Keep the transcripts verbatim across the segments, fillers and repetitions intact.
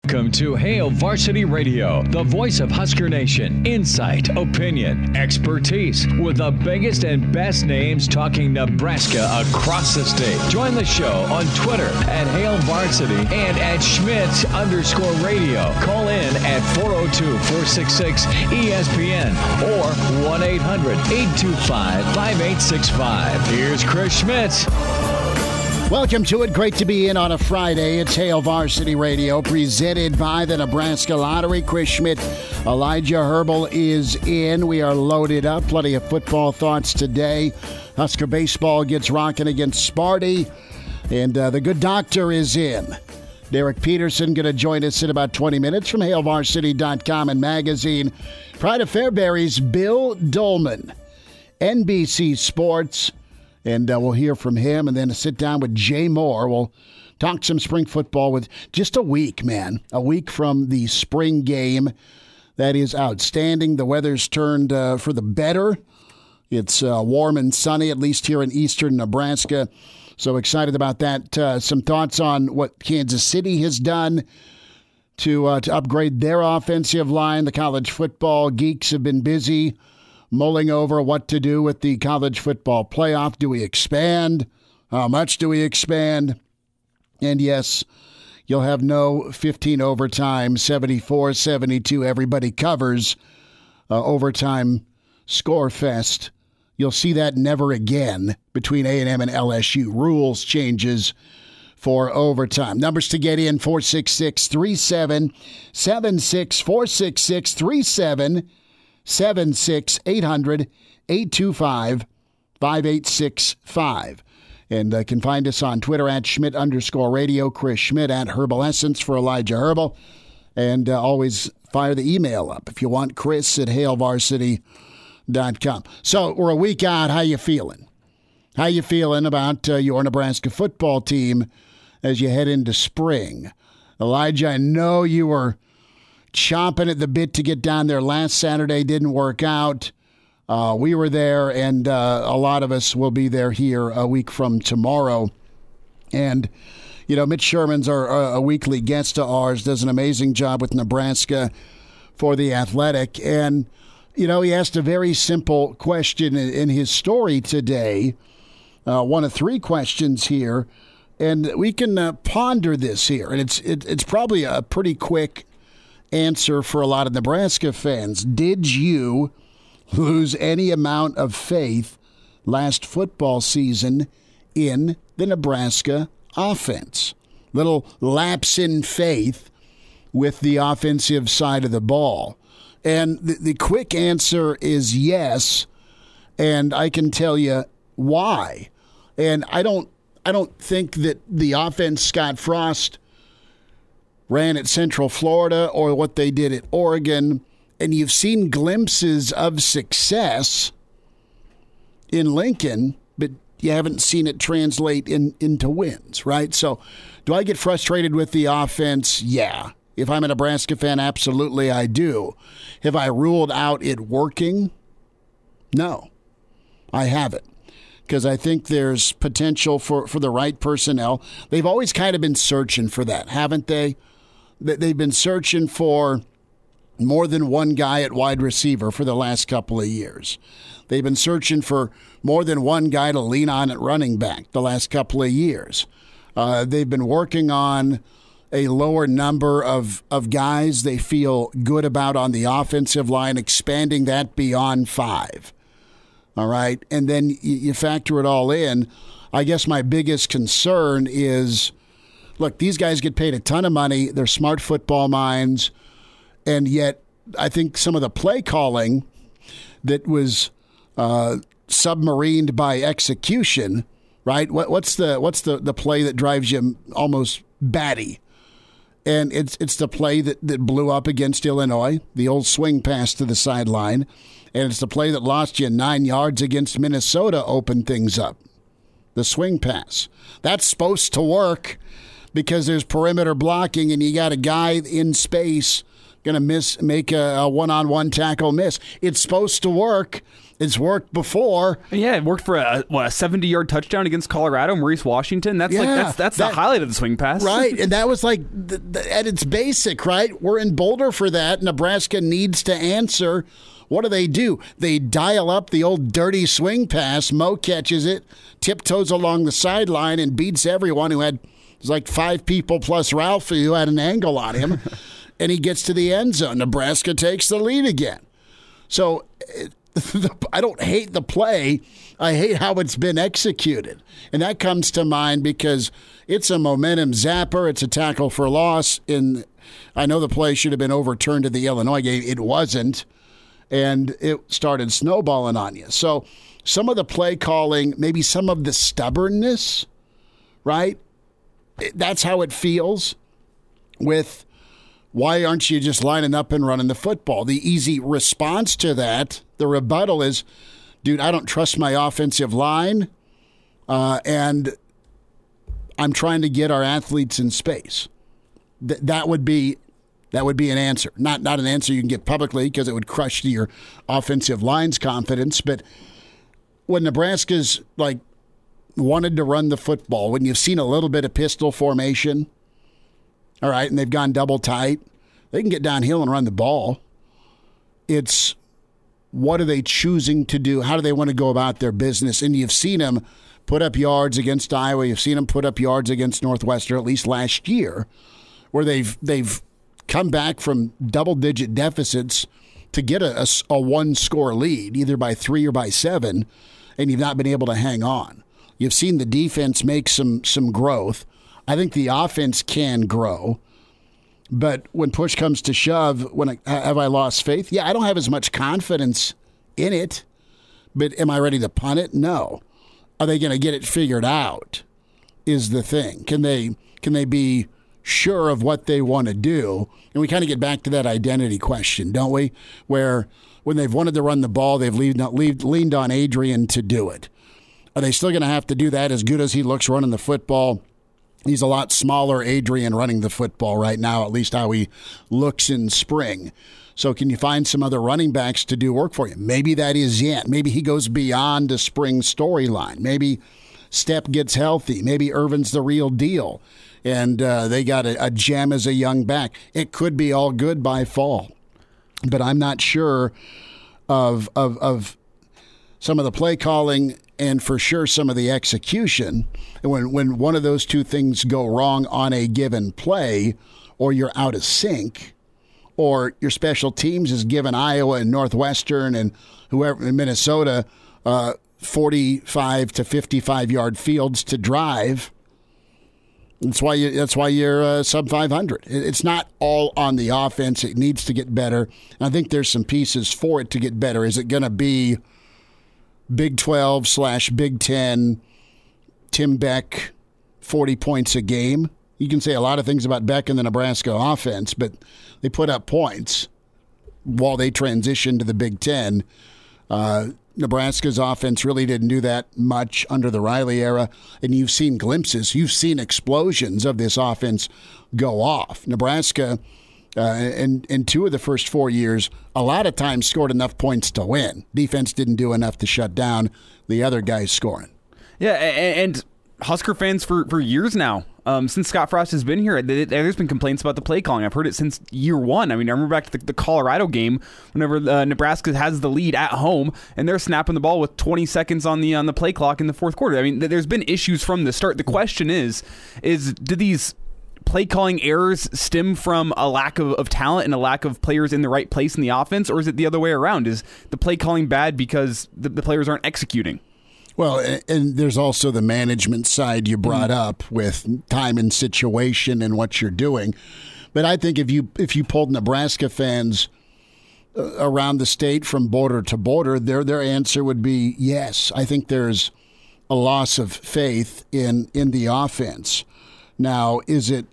Welcome to Hail Varsity Radio, the voice of Husker Nation. Insight, opinion, expertise, with the biggest and best names talking Nebraska across the state. Join the show on Twitter at Hail Varsity and at Schmidt underscore radio. Call in at four oh two, four six six, E S P N or one eight hundred, eight two five, five eight six five. Here's Chris Schmidt. Welcome to it. Great to be in on a Friday. It's Hail Varsity Radio, presented by the Nebraska Lottery. Chris Schmidt, Elijah Herbel is in. We are loaded up. Plenty of football thoughts today. Husker baseball gets rocking against Sparty. And uh, the good doctor is in. Derek Peterson going to join us in about twenty minutes from hail varsity dot com and magazine. Pride of Fairbury's Bill Doleman, N B C Sports. And uh, we'll hear from him, and then sit down with Jay Moore. We'll talk some spring football with just a week, man. A week from the spring game. That is outstanding. The weather's turned uh, for the better. It's uh, warm and sunny, at least here in eastern Nebraska. So excited about that. Uh, some thoughts on what Kansas City has done to, uh, to upgrade their offensive line. The college football geeks have been busy mulling over what to do with the college football playoff. Do we expand? How much do we expand? And yes, you'll have no fifteen overtime, seventy-four seventy-two, everybody covers uh, overtime score fest. You'll see that never again between A and M and L S U. Rules changes for overtime. Numbers to get in, four six six, three seven seven six, four six six, three seven seven six, eight hundred, eight two five, five eight six five. And uh, can find us on Twitter at Schmidt underscore radio, Chris Schmidt at Herbal Essence for Elijah Herbel. And uh, always fire the email up if you want, Chris at hail varsity dot com. So we're a week out. How you feeling? How you feeling about uh, your Nebraska football team as you head into spring? Elijah, I know you were chomping at the bit to get down there last Saturday. Didn't work out. Uh, we were there, and uh, a lot of us will be there here a week from tomorrow. And, you know, Mitch Sherman's our, uh, a weekly guest of ours, does an amazing job with Nebraska for The Athletic. And, you know, he asked a very simple question in, in his story today, uh, one of three questions here. And we can uh, ponder this here. And it's it, it's probably a pretty quick answer for a lot of Nebraska fans. Did you lose any amount of faith last football season in the Nebraska offense? Little lapse in faith with the offensive side of the ball. And the, the quick answer is yes, and I can tell you why. And I don't I don't think that the offense Scott Frost ran at Central Florida or what they did at Oregon, and you've seen glimpses of success in Lincoln, but you haven't seen it translate in, into wins, right? So do I get frustrated with the offense? Yeah. If I'm a Nebraska fan, absolutely I do. Have I ruled out it working? No, I haven't. Because I think there's potential for, for the right personnel. They've always kind of been searching for that, haven't they? They've been searching for more than one guy at wide receiver for the last couple of years. They've been searching for more than one guy to lean on at running back the last couple of years. Uh, they've been working on a lower number of, of guys they feel good about on the offensive line, expanding that beyond five. All right? And then you factor it all in. I guess my biggest concern is, look, these guys get paid a ton of money. They're smart football minds. And yet I think some of the play calling that was uh, submarined by execution, right? What, what's the what's the, the play that drives you almost batty? And it's it's the play that, that blew up against Illinois, the old swing pass to the sideline. And it's the play that lost you nine yards against Minnesota, opened things up. The swing pass. That's supposed to work because there's perimeter blocking and you got a guy in space going to miss, make a, a one-on-one tackle miss. It's supposed to work, It's worked before. Yeah, it worked for a, what, a seventy-yard touchdown against Colorado, Maurice Washington. That's yeah, like that's that's that, the highlight of the swing pass. Right, and that was like the, the, at its basic, right? We're in Boulder for that. Nebraska needs to answer. What do they do? They dial up the old dirty swing pass. Mo catches it, tiptoes along the sideline, and beats everyone who had, it was like five people plus Ralphie who had an angle on him, and he gets to the end zone. Nebraska takes the lead again. So it, I don't hate the play. I hate how it's been executed. And that comes to mind because it's a momentum zapper. It's a tackle for loss. In, I know the play should have been overturned to the Illinois game. It wasn't. And it started snowballing on you. So some of the play calling, maybe some of the stubbornness, right? That's how it feels with why aren't you just lining up and running the football? The easy response to that, the rebuttal is, dude, I don't trust my offensive line, uh, and I'm trying to get our athletes in space. Th- that would be that would be an answer. Not not an answer you can get publicly because it would crush your offensive line's confidence. But when Nebraska's like wanted to run the football, when you've seen a little bit of pistol formation, all right, and they've gone double tight, they can get downhill and run the ball. It's what are they choosing to do? How do they want to go about their business? And you've seen them put up yards against Iowa. You've seen them put up yards against Northwestern, at least last year, where they've they've come back from double-digit deficits to get a, a, a one-score lead, either by three or by seven, and you've not been able to hang on. You've seen the defense make some some growth. I think the offense can grow, but when push comes to shove, when I, have I lost faith? Yeah, I don't have as much confidence in it, but am I ready to punt it? No. Are they going to get it figured out is the thing. Can they can they be sure of what they want to do? And we kind of get back to that identity question, don't we? Where when they've wanted to run the ball, they've leaned, leaned on Adrian to do it. Are they still going to have to do that as good as he looks running the football? He's a lot smaller, Adrian, running the football right now, at least how he looks in spring. So can you find some other running backs to do work for you? Maybe that is it. Maybe he goes beyond the spring storyline. Maybe Stepp gets healthy. Maybe Irvin's the real deal, and uh, they got a, a gem as a young back. It could be all good by fall, but I'm not sure of of, of some of the play calling and for sure some of the execution. And when, when one of those two things go wrong on a given play, or you're out of sync, or your special teams is giving Iowa and Northwestern and whoever in Minnesota uh, forty-five to fifty-five yard fields to drive, that's why you, that's why you're uh, sub five hundred. It's not all on the offense. It needs to get better. And I think there's some pieces for it to get better. Is it going to be Big twelve slash Big ten, Tim Beck, forty points a game? You can say a lot of things about Beck and the Nebraska offense, but they put up points while they transitioned to the Big Ten. Uh, Nebraska's offense really didn't do that much under the Riley era, and you've seen glimpses. You've seen explosions of this offense go off. Nebraska, uh, in, in two of the first four years, a lot of times scored enough points to win. Defense didn't do enough to shut down the other guys scoring. Yeah, and Husker fans for, for years now, um, since Scott Frost has been here, there's been complaints about the play calling. I've heard it since year one. I mean, I remember back to the, the Colorado game, whenever uh, Nebraska has the lead at home, and they're snapping the ball with twenty seconds on the on the play clock in the fourth quarter. I mean, there's been issues from the start. The question is, is do these play calling errors stem from a lack of, of talent and a lack of players in the right place in the offense, or is it the other way around? Is the play calling bad because the, the players aren't executing? Well, and there's also the management side you brought mm-hmm. up with time and situation and what you're doing. But I think if you if you pulled Nebraska fans around the state from border to border, their their answer would be yes. I think there's a loss of faith in in the offense. Now, is it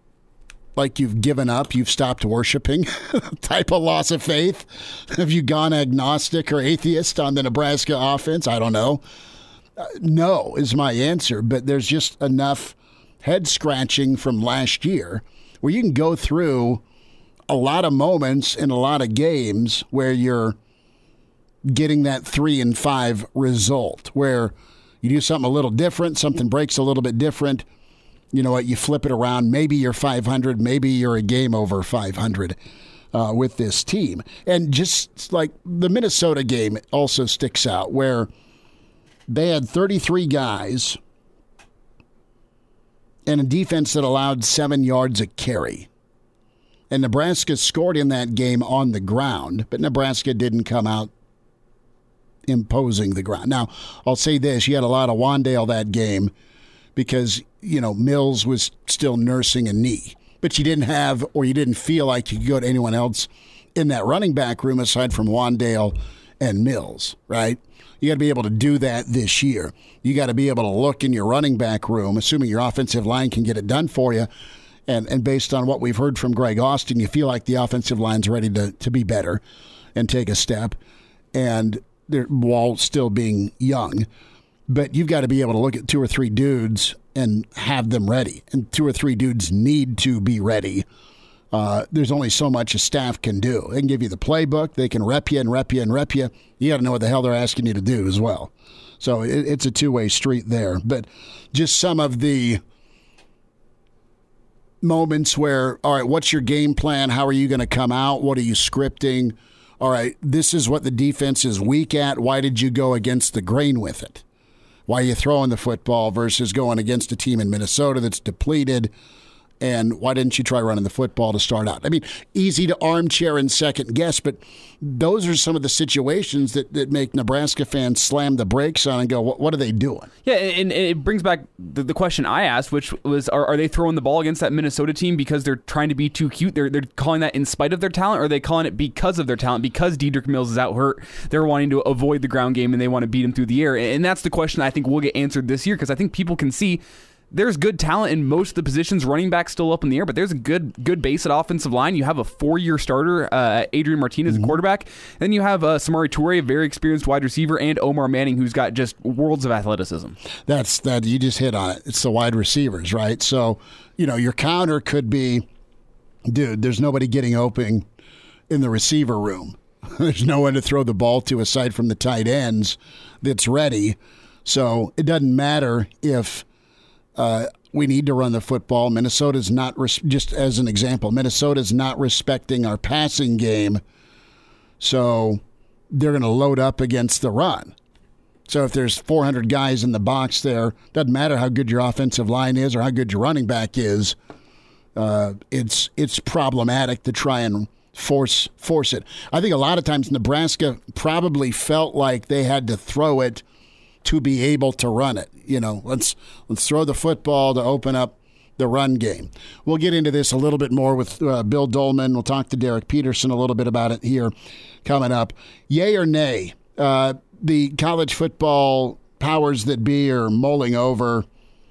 like you've given up, you've stopped worshiping type of loss of faith? Have you gone agnostic or atheist on the Nebraska offense? I don't know. Uh, no is my answer, but there's just enough head scratching from last year where you can go through a lot of moments in a lot of games where you're getting that three and five result where you do something a little different, something breaks a little bit different. You know what? You flip it around. Maybe you're five hundred. Maybe you're a game over five hundred uh, with this team. And just like the Minnesota game also sticks out where they had thirty-three guys and a defense that allowed seven yards a carry. And Nebraska scored in that game on the ground, but Nebraska didn't come out imposing the ground. Now, I'll say this. You had a lot of Wandale that game because, you know, Mills was still nursing a knee. But you didn't have or you didn't feel like you could go to anyone else in that running back room aside from Wandale and Mills, right? You got to be able to do that this year. You got to be able to look in your running back room, assuming your offensive line can get it done for you. And and based on what we've heard from Greg Austin, you feel like the offensive line's ready to, to be better and take a step. And they're while still being young. But you've got to be able to look at two or three dudes and have them ready. And two or three dudes need to be ready. Uh, there's only so much a staff can do. They can give you the playbook. They can rep you and rep you and rep you. You got to know what the hell they're asking you to do as well. So it, it's a two-way street there. But just some of the moments where, all right, what's your game plan? How are you going to come out? What are you scripting? All right, this is what the defense is weak at. Why did you go against the grain with it? Why are you throwing the football versus going against a team in Minnesota that's depleted? And why didn't you try running the football to start out? I mean, easy to armchair and second guess, but those are some of the situations that, that make Nebraska fans slam the brakes on and go, what, what are they doing? Yeah, and it brings back the, the question I asked, which was, are, are they throwing the ball against that Minnesota team because they're trying to be too cute? They're they're calling that in spite of their talent, or are they calling it because of their talent? Because Dedrick Mills is out hurt, they're wanting to avoid the ground game and they want to beat him through the air. And that's the question I think will get answered this year, because I think people can see there's good talent in most of the positions. Running back still up in the air, but there's a good good base at offensive line. You have a four-year starter, uh, Adrian Martinez, mm-hmm. a quarterback. Then you have uh, Samori Toure, a very experienced wide receiver, and Omar Manning, who's got just worlds of athleticism. That's that. You just hit on it. It's the wide receivers, right? So, you know, your counter could be, dude, there's nobody getting open in the receiver room. There's no one to throw the ball to aside from the tight ends that's ready. So it doesn't matter if Uh, we need to run the football. Minnesota's not, res- just as an example, Minnesota's not respecting our passing game, so they're going to load up against the run. So if there's four hundred guys in the box there, doesn't matter how good your offensive line is or how good your running back is, uh, it's it's problematic to try and force force it. I think a lot of times Nebraska probably felt like they had to throw it to be able to run it. You know, let's let's throw the football to open up the run game. We'll get into this a little bit more with uh, Bill Doleman. We'll talk to Derek Peterson a little bit about it here coming up. Yay or nay? Uh, the college football powers that be are mulling over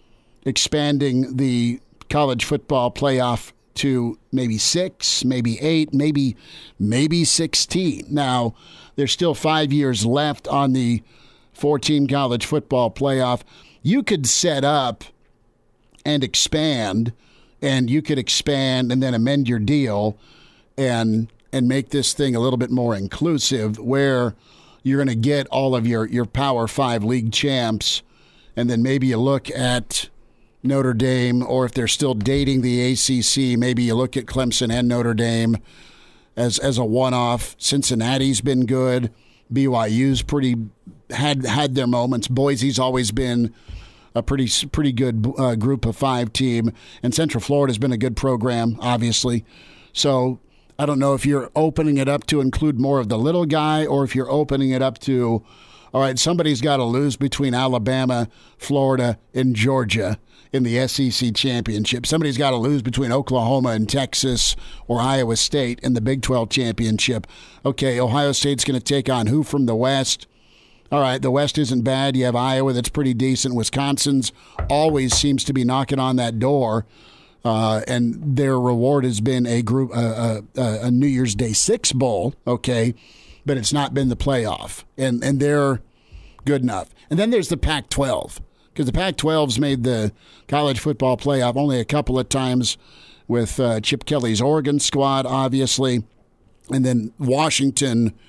expanding the college football playoff to maybe six, maybe eight, maybe maybe sixteen. Now, there's still five years left on the four-team college football playoff. You could set up and expand, and you could expand and then amend your deal and and make this thing a little bit more inclusive, where you're going to get all of your, your Power Five league champs, and then maybe you look at Notre Dame, or if they're still dating the A C C, maybe you look at Clemson and Notre Dame as as a one-off. Cincinnati's been good. B Y U's pretty had had their moments. Boise's always been a pretty pretty good uh, group of five team, and Central Florida's been a good program, obviously. So I don't know if you're opening it up to include more of the little guy, or if you're opening it up to, all right, somebody's got to lose between Alabama, Florida, and Georgia in the S E C championship. Somebody's got to lose between Oklahoma and Texas or Iowa State in the Big twelve championship. Okay, Ohio State's going to take on who from the West? All right, the West isn't bad. You have Iowa that's pretty decent. Wisconsin's always seems to be knocking on that door, uh, and their reward has been a group uh, uh, a New Year's Day Six Bowl. Okay, but it's not been the playoff, and and they're good enough. And then there's the Pac twelve. Because the Pac twelve's made the college football playoff only a couple of times with uh, Chip Kelly's Oregon squad, obviously. And then Washington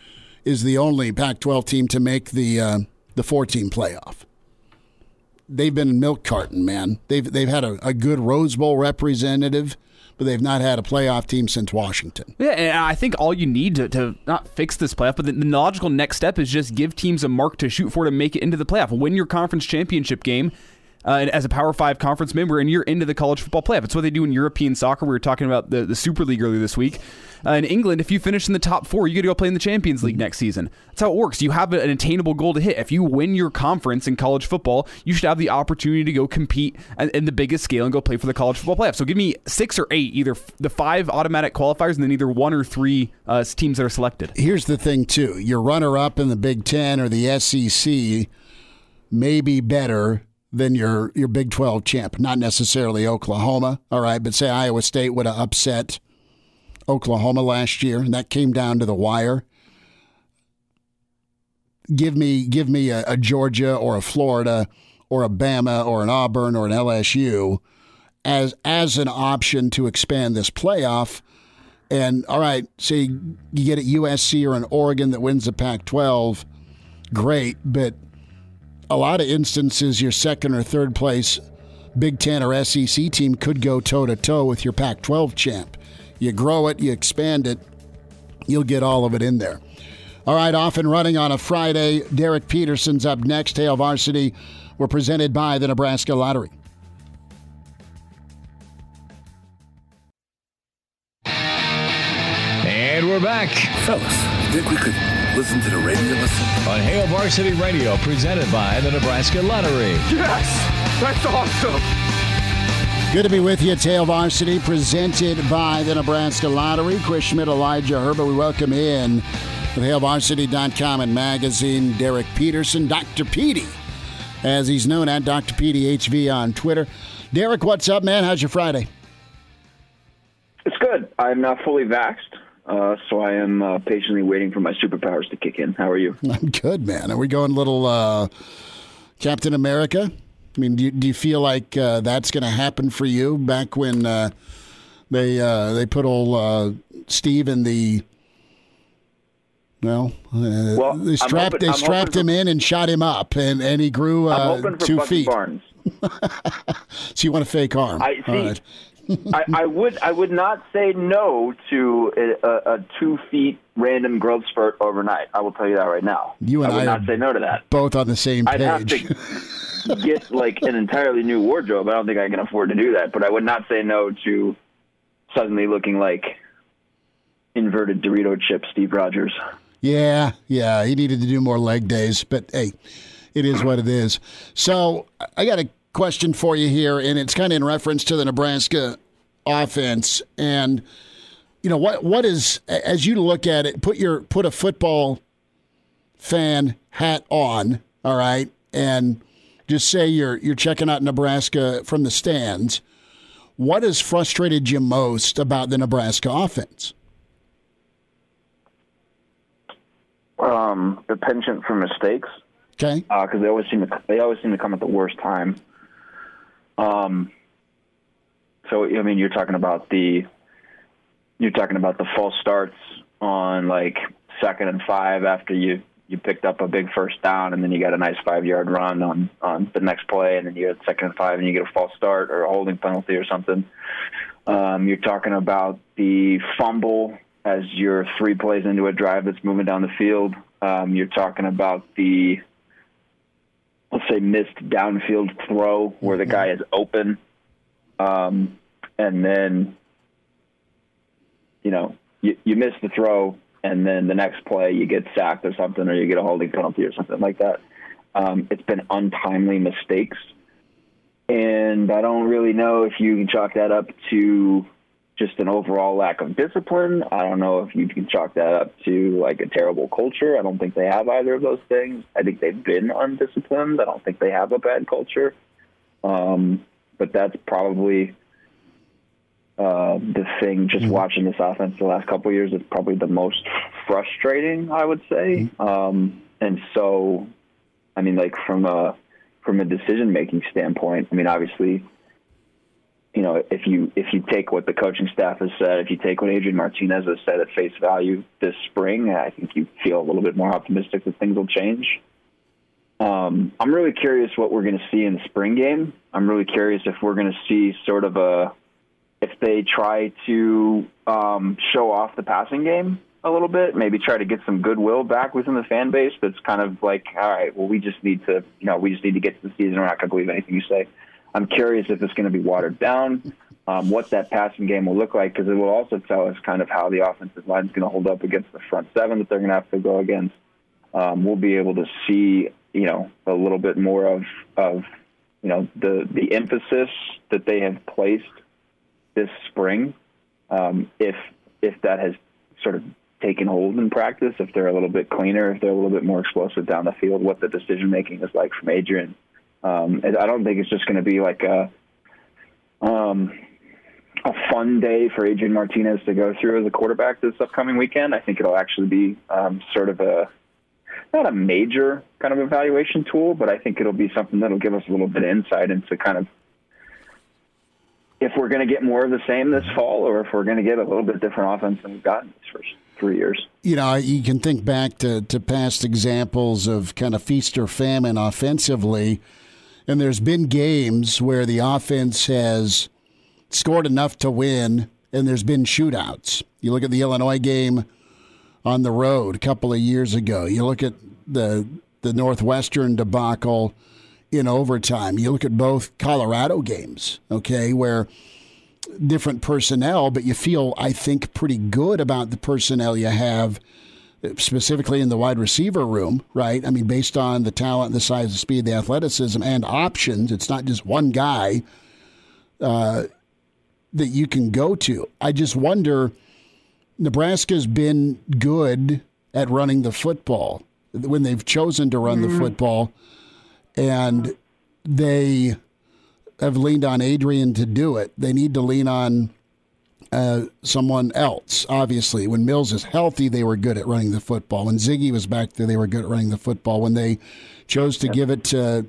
is the only Pac twelve team to make the uh, the four-team playoff. They've been in milk carton, man. They've they've had a, a good Rose Bowl representative, but they've not had a playoff team since Washington. Yeah, and I think all you need to, to not fix this playoff, but the, the logical next step is just give teams a mark to shoot for to make it into the playoff. Win your conference championship game. Uh, as a Power Five conference member, and you're into the college football playoff. It's what they do in European soccer. We were talking about the, the Super League earlier this week. Uh, in England, if you finish in the top four, you get to go play in the Champions League next season. That's how it works. You have an attainable goal to hit. If you win your conference in college football, you should have the opportunity to go compete in the biggest scale and go play for the college football playoff. So give me six or eight, either the five automatic qualifiers and then either one or three uh, teams that are selected. Here's the thing, too. Your runner-up in the Big Ten or the S E C may be better than your, your Big twelve champ. Not necessarily Oklahoma, all right, but say Iowa State would have upset Oklahoma last year, and that came down to the wire. Give me give me a, a Georgia or a Florida or a Bama or an Auburn or an L S U as as an option to expand this playoff. And, all right, say you get a U S C or an Oregon that wins the Pac twelve, great, but a lot of instances, your second or third place Big Ten or S E C team could go toe-to-toe with your Pac twelve champ. You grow it, you expand it, you'll get all of it in there. All right, off and running on a Friday. Derek Peterson's up next. Hail Varsity. We're presented by the Nebraska Lottery. And we're back. Fellas, think we could listen to the radio listen? On Hail Varsity Radio, presented by the Nebraska Lottery. Yes! That's awesome! Good to be with you. It's Hail Varsity, presented by the Nebraska Lottery. Chris Schmidt, Elijah Herbel. We welcome in with Hail Varsity dot com and magazine, Derek Peterson, Doctor Petey, as he's known at Doctor Petey H V on Twitter. Derek, what's up, man? How's your Friday? It's good. I'm not fully vaxxed. Uh, so I am uh, patiently waiting for my superpowers to kick in. How are you? I'm good, man. Are we going little uh, Captain America? I mean, do you, do you feel like uh, that's going to happen for you? Back when uh, they uh, they put old uh, Steve in the well, uh, well they strapped hoping, they strapped him for, in and shot him up, and, and he grew uh, I'm hoping for two Bucky feet. Barnes. So you want a fake arm? I see. Right. I, I would I would not say no to a, a, a two feet random growth spurt overnight. I will tell you that right now. You and I would I not say no to that. Both on the same page. I'd have to get like an entirely new wardrobe. I don't think I can afford to do that, but I would not say no to suddenly looking like inverted Dorito chip Steve Rogers. Yeah, yeah, he needed to do more leg days, but hey, it is what it is. So I got a question for you here, and it's kind of in reference to the Nebraska offense. And you know what? What is, as you look at it, put your put a football fan hat on, all right, and just say you're you're checking out Nebraska from the stands. What has frustrated you most about the Nebraska offense? Um, the penchant for mistakes. Okay. Because uh, they always seem to they always seem to come at the worst time. Um. So I mean, you're talking about the you're talking about the false starts on like second and five after you, you picked up a big first down, and then you got a nice five yard run on, on the next play, and then you get second and five, and you get a false start or a holding penalty or something. Um, you're talking about the fumble as you're three plays into a drive that's moving down the field. Um, you're talking about the, let's say, missed downfield throw where the guy is open. Um, and then, you know, you, you miss the throw, and then the next play you get sacked or something, or you get a holding penalty or something like that. Um, it's been untimely mistakes. And I don't really know if you can chalk that up to just an overall lack of discipline. I don't know if you can chalk that up to like a terrible culture. I don't think they have either of those things. I think they've been undisciplined. I don't think they have a bad culture. Um, but that's probably uh, the thing, just watching this offense the last couple of years, is probably the most frustrating, I would say. Um, and so, I mean, like from a, from a decision-making standpoint, I mean, obviously, you know, if you if you take what the coaching staff has said, if you take what Adrian Martinez has said at face value this spring, I think you feel a little bit more optimistic that things will change. Um, I'm really curious what we're going to see in the spring game. I'm really curious if we're going to see sort of a, if they try to um, show off the passing game a little bit, maybe try to get some goodwill back within the fan base. That's kind of like, all right, well, we just need to, you know, we just need to get to the season. We're not going to believe anything you say. I'm curious if it's going to be watered down, um, what that passing game will look like, because it will also tell us kind of how the offensive line is going to hold up against the front seven that they're going to have to go against. Um, we'll be able to see, you know, a little bit more of, of, you know, the, the emphasis that they have placed this spring. Um, if, if that has sort of taken hold in practice, if they're a little bit cleaner, if they're a little bit more explosive down the field, what the decision-making is like from Adrian. Um, I don't think it's just going to be like a, um, a fun day for Adrian Martinez to go through as a quarterback this upcoming weekend. I think it'll actually be um, sort of a, not a major kind of evaluation tool, but I think it'll be something that'll give us a little bit of insight into kind of if we're going to get more of the same this fall, or if we're going to get a little bit different offense than we've gotten these first three years. You know, you can think back to, to past examples of kind of feast or famine offensively, and there's been games where the offense has scored enough to win, and there's been shootouts. You look at the Illinois game on the road a couple of years ago. You look at the the Northwestern debacle in overtime. You look at both Colorado games, okay, where different personnel, but you feel, I think, pretty good about the personnel you have, specifically in the wide receiver room, right? I mean, based on the talent, the size, the speed, the athleticism, and options. It's not just one guy uh, that you can go to. I just wonder, Nebraska's been good at running the football when they've chosen to run mm-hmm. the football, and they have leaned on Adrian to do it. They need to lean on uh, someone else, obviously. When Mills is healthy, they were good at running the football. When Ziggy was back there, they were good at running the football. When they chose to yep. give it to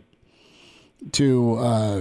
to uh,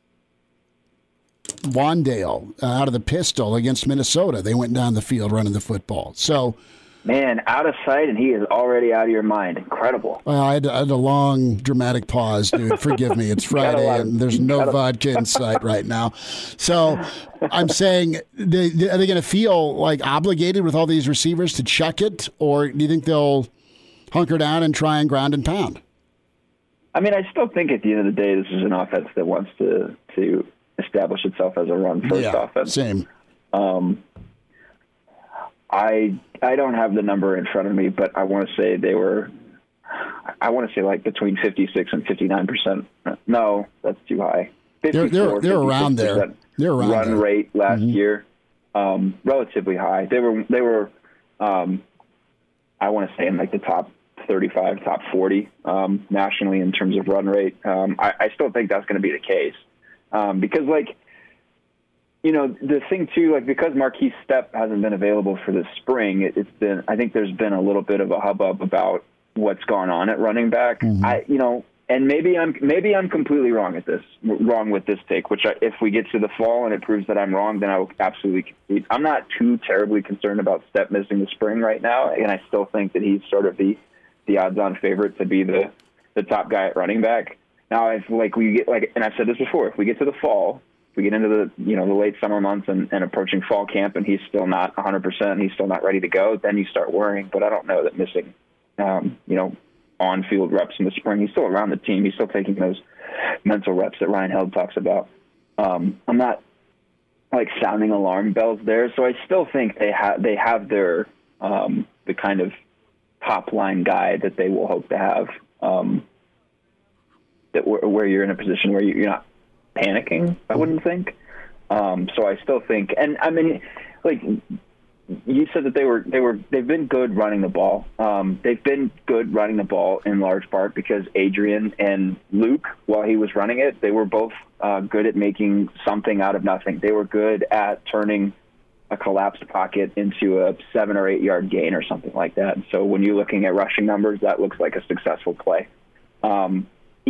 Wandale uh, out of the pistol against Minnesota, they went down the field running the football. So, man, out of sight, and he is already out of your mind. Incredible. Well, I had, I had a long, dramatic pause, dude. Forgive me. It's Friday, and there's no vodka in sight right now. So I'm saying, they, are they going to feel like obligated with all these receivers to chuck it, or do you think they'll hunker down and try and ground and pound? I mean, I still think at the end of the day, this is an offense that wants to to establish itself as a run-first yeah, offense. Same. Um, I I don't have the number in front of me, but I want to say they were, I want to say like between fifty-six and fifty-nine percent. No, that's too high. They're, they're, they're around there. They're around run there. rate last mm-hmm. year, um, relatively high. They were, they were um, I want to say in like the top thirty-five, top forty um, nationally in terms of run rate. Um, I, I still think that's going to be the case um, because like, you know, the thing too, like because Marquise Stepp hasn't been available for this spring, it, it's been, I think there's been a little bit of a hubbub about what's gone on at running back. Mm-hmm. I, you know, and maybe I'm, maybe I'm completely wrong at this, wrong with this take, which I, if we get to the fall and it proves that I'm wrong, then I will absolutely concede. I'm not too terribly concerned about Stepp missing the spring right now. And I still think that he's sort of the, the odds on favorite to be the, the top guy at running back. Now, if like we get like, and I've said this before, if we get to the fall, if we get into the, you know, the late summer months and, and approaching fall camp and he's still not one hundred percent, he's still not ready to go, then you start worrying. But I don't know that missing, um, you know, on-field reps in the spring, he's still around the team. He's still taking those mental reps that Ryan Held talks about. Um, I'm not, like, sounding alarm bells there. So I still think they, ha- they have their um, the kind of top-line guy that they will hope to have, um, that where, where you're in a position where you're not panicking, I wouldn't think. Um, so I still think, and I mean, like you said that they were, they were, they've been good running the ball. Um, they've been good running the ball in large part because Adrian and Luke, while he was running it, they were both uh, good at making something out of nothing. They were good at turning a collapsed pocket into a seven or eight yard gain or something like that. And so when you're looking at rushing numbers, that looks like a successful play. Um,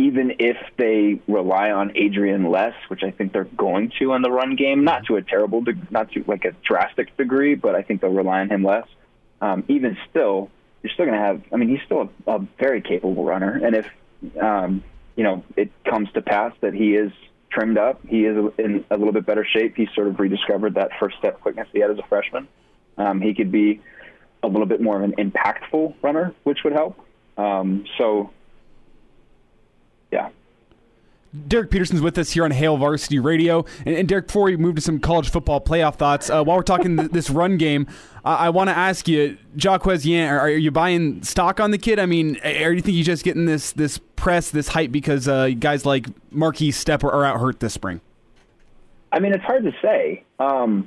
even if they rely on Adrian less, which I think they're going to in the run game, not to a terrible, de- not to like a drastic degree, but I think they'll rely on him less. Um, even still, you're still going to have, I mean, he's still a, a very capable runner. And if, um, you know, it comes to pass that he is trimmed up, he is in a little bit better shape, he's sort of rediscovered that first step quickness he had as a freshman. Um, he could be a little bit more of an impactful runner, which would help. Um, so, yeah. Derek Peterson's with us here on Hail Varsity Radio. And, and Derek, before we move to some college football playoff thoughts, uh, while we're talking th- this run game, uh, I want to ask you, Jaquez Yant, are, are you buying stock on the kid? I mean, or do you think he's just getting this this press, this hype because uh, guys like Marquise Stepp are, are out hurt this spring? I mean, it's hard to say, um,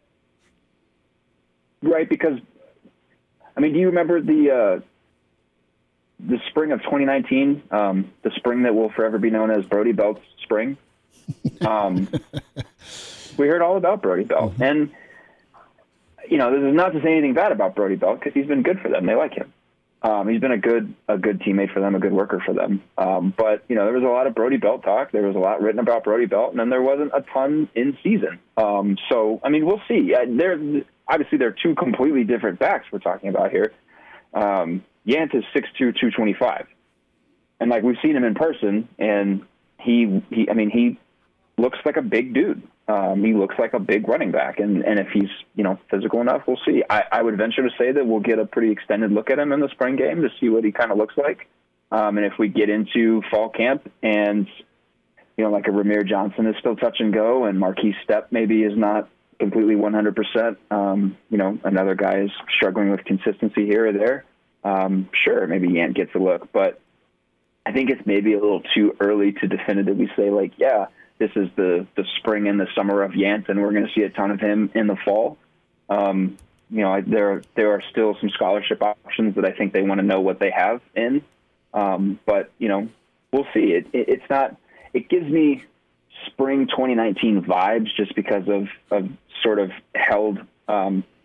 right? Because, I mean, do you remember the uh, the spring of twenty nineteen, um, the spring that will forever be known as Brody Belt's spring? Um, we heard all about Brody Belt. Mm-hmm. And, you know, this is not to say anything bad about Brody Belt because he's been good for them. They like him. Um, he's been a good a good teammate for them, a good worker for them. Um, but, you know, there was a lot of Brody Belt talk. There was a lot written about Brody Belt, and then there wasn't a ton in season. Um, so, I mean, we'll see. Uh, there, obviously, there are two completely different backs we're talking about here. Um, Yant is six two, two twenty-five. And, like, we've seen him in person, and he, he I mean, he looks like a big dude. Um, he looks like a big running back. And, and if he's, you know, physical enough, we'll see. I, I would venture to say that we'll get a pretty extended look at him in the spring game to see what he kind of looks like. Um, and if we get into fall camp and, you know, like a Ramir Johnson is still touch and go and Marquise Stepp maybe is not completely one hundred percent, um, you know, another guy is struggling with consistency here or there. Um, sure, maybe Yant gets a look, but I think it's maybe a little too early to definitively say, like, yeah, this is the, the spring and the summer of Yant, and we're going to see a ton of him in the fall. Um, you know, there there are still some scholarship options that I think they want to know what they have in. Um, but, you know, we'll see. It, it, it's not – it gives me spring twenty nineteen vibes just because of, of sort of held um, –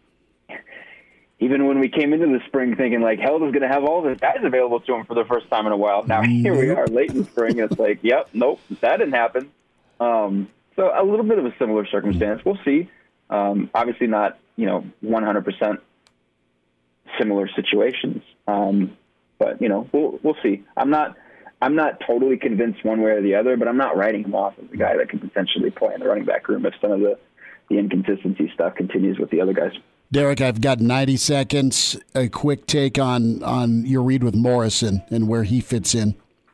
even when we came into the spring thinking, like, Held is going to have all the guys available to him for the first time in a while. Now here we are late in spring, and it's like, yep, nope, that didn't happen. Um, so a little bit of a similar circumstance. We'll see. Um, obviously not, you know, one hundred percent similar situations. Um, but, you know, we'll we'll see. I'm not I'm not totally convinced one way or the other, but I'm not writing him off as a guy that can potentially play in the running back room if some of the, the inconsistency stuff continues with the other guys. Derek, I've got ninety seconds. A quick take on, on your read with Morrison and where he fits in.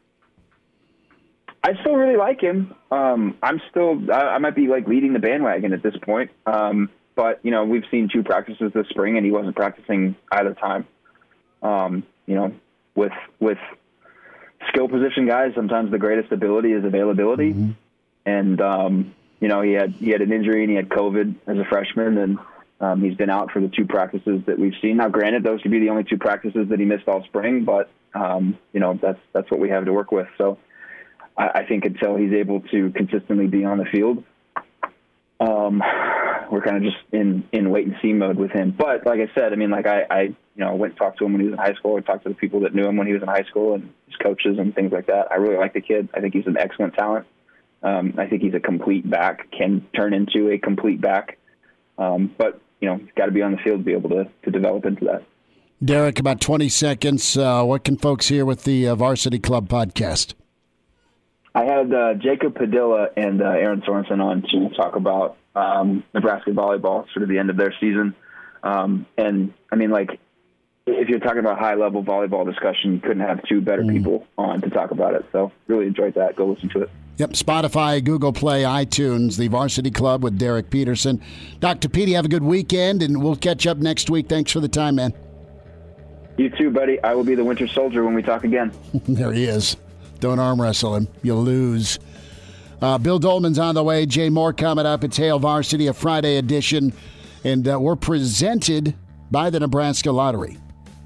I still really like him. Um, I'm still, I, I might be like leading the bandwagon at this point. Um, but, you know, we've seen two practices this spring and he wasn't practicing either time. Um, you know, with, with skill position guys, sometimes the greatest ability is availability. Mm-hmm. And, um, you know, he had, he had an injury and he had COVID as a freshman, and um, he's been out for the two practices that we've seen. Now, granted, those could be the only two practices that he missed all spring, but, um, you know, that's, that's what we have to work with. So, I think until he's able to consistently be on the field, um, we're kind of just in, in wait and see mode with him. But like I said, I mean, like I, I, you know, went and talked to him when he was in high school. I talked to the people that knew him when he was in high school and his coaches and things like that. I really like the kid. I think he's an excellent talent. Um, I think he's a complete back, can turn into a complete back. Um, but, you know, he's got to be on the field to be able to, to develop into that. Derek, about twenty seconds. Uh, what can folks hear with the uh, Varsity Club podcast? I had uh, Jacob Padilla and uh, Aaron Sorensen on to talk about um, Nebraska volleyball, sort of the end of their season. Um, and, I mean, like, if you're talking about high-level volleyball discussion, you couldn't have two better mm. people on to talk about it. So really enjoyed that. Go listen to it. Yep, Spotify, Google Play, iTunes, the Varsity Club with Derek Peterson. Doctor Petey, have a good weekend, and we'll catch up next week. Thanks for the time, man. You too, buddy. I will be the Winter Soldier when we talk again. There he is. Don't arm wrestle him. You'll lose. Uh, Bill Doleman's on the way. Jay Moore coming up. It's Hail Varsity, a Friday edition. And uh, we're presented by the Nebraska Lottery.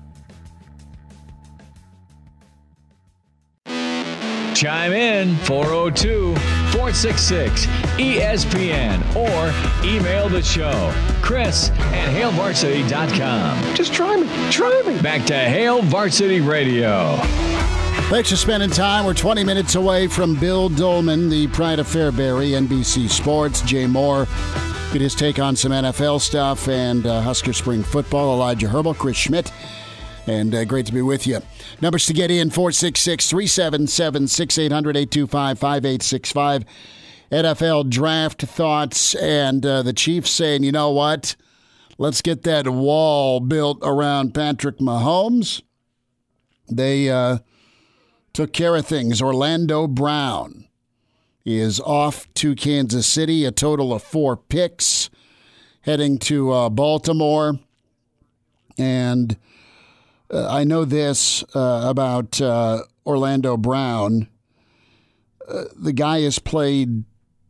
Chime in four oh two, four six six, E S P N or email the show, Chris at hail varsity dot com. Just try me. Try me. Back to Hail Varsity Radio. Thanks for spending time. We're twenty minutes away from Bill Doleman, the pride of Fairbury, N B C Sports. Jay Moore, get his take on some N F L stuff and uh, Husker spring football. Elijah Herbel, Chris Schmidt, and uh, great to be with you. Numbers to get in, four six six, three seven seven, six eight hundred, eight two five, five eight six five. N F L draft thoughts, and uh, the Chiefs saying, you know what? Let's get that wall built around Patrick Mahomes. They uh, took care of things. Orlando Brown is off to Kansas City, a total of four picks, heading to uh, Baltimore. And uh, I know this uh, about uh, Orlando Brown. Uh, the guy has played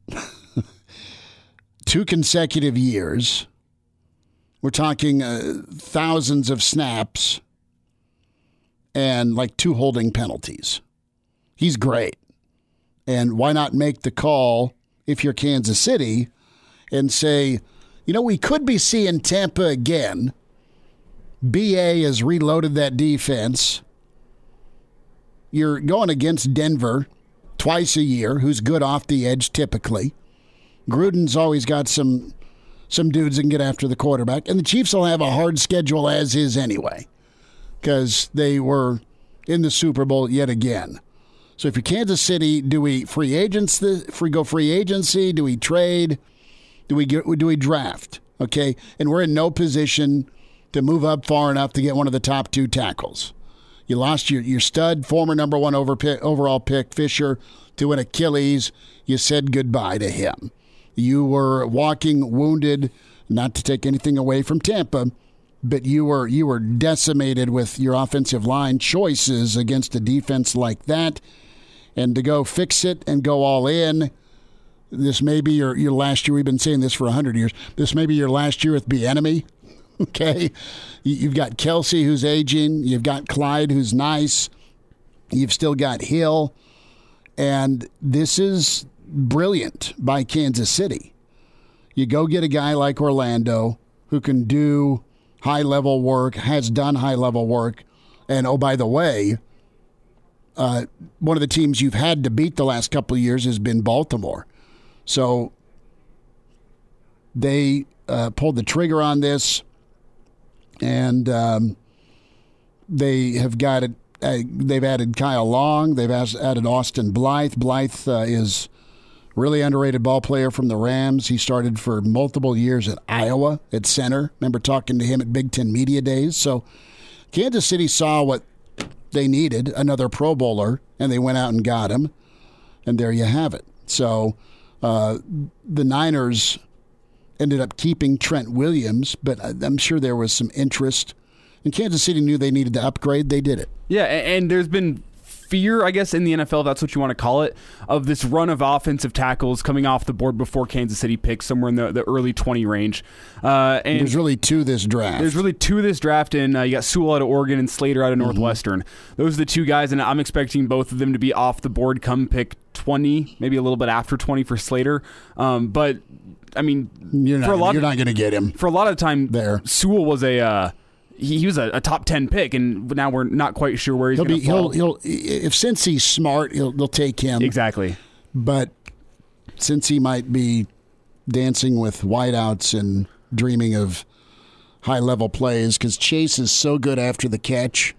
two consecutive years. We're talking uh, thousands of snaps and like two holding penalties. He's great. And why not make the call if you're Kansas City and say, you know, we could be seeing Tampa again. B A has reloaded that defense. You're going against Denver twice a year, who's good off the edge typically. Gruden's always got some some dudes that can get after the quarterback. And the Chiefs will have a hard schedule as is anyway, because they were in the Super Bowl yet again. So if you're Kansas City, do we free agents? The free go free agency? Do we trade? Do we get? Do we draft? Okay, and we're in no position to move up far enough to get one of the top two tackles. You lost your your stud, former number one over pick, overall pick, Fisher, to an Achilles. You said goodbye to him. You were walking wounded, not to take anything away from Tampa, but you were you were decimated with your offensive line choices against a defense like that. And to go fix it and go all in, this may be your, your last year. We've been saying this for one hundred years. This may be your last year with Bieniemy. Okay? You've got Kelsey, who's aging. You've got Clyde, who's nice. You've still got Hill. And this is brilliant by Kansas City. You go get a guy like Orlando who can do high-level work, has done high-level work. And, oh, by the way, uh, one of the teams you've had to beat the last couple of years has been Baltimore. So they uh, pulled the trigger on this, and um, they have got it. Uh, they've added Kyle Long. They've added Austin Blythe. Blythe uh, is really underrated ball player from the Rams. He started for multiple years at Iowa at center. Remember talking to him at Big Ten Media Days. So Kansas City saw what they needed, another Pro Bowler, and they went out and got him. And there you have it. So uh, the Niners ended up keeping Trent Williams, but I'm sure there was some interest. And Kansas City knew they needed to upgrade. They did it. Yeah, and there's been fear, I guess, in the N F L, if that's what you want to call it, of this run of offensive tackles coming off the board before Kansas City picks somewhere in the, the early twenty range. Uh, and there's really two this draft. There's really two this draft, and uh, you got Sewell out of Oregon and Slater out of Northwestern. Mm-hmm. Those are the two guys, and I'm expecting both of them to be off the board come pick twenty, maybe a little bit after twenty for Slater. Um, but, I mean, you're not, for a lot you're of, not going to get him. For a lot of the time, there. Sewell was a... Uh, He, he was a, a top ten pick, and now we're not quite sure where he's going to fall. He'll, he'll, if since he's smart, he'll, they'll take him. Exactly. But since he might be dancing with wideouts and dreaming of high-level plays, because Chase is so good after the catch,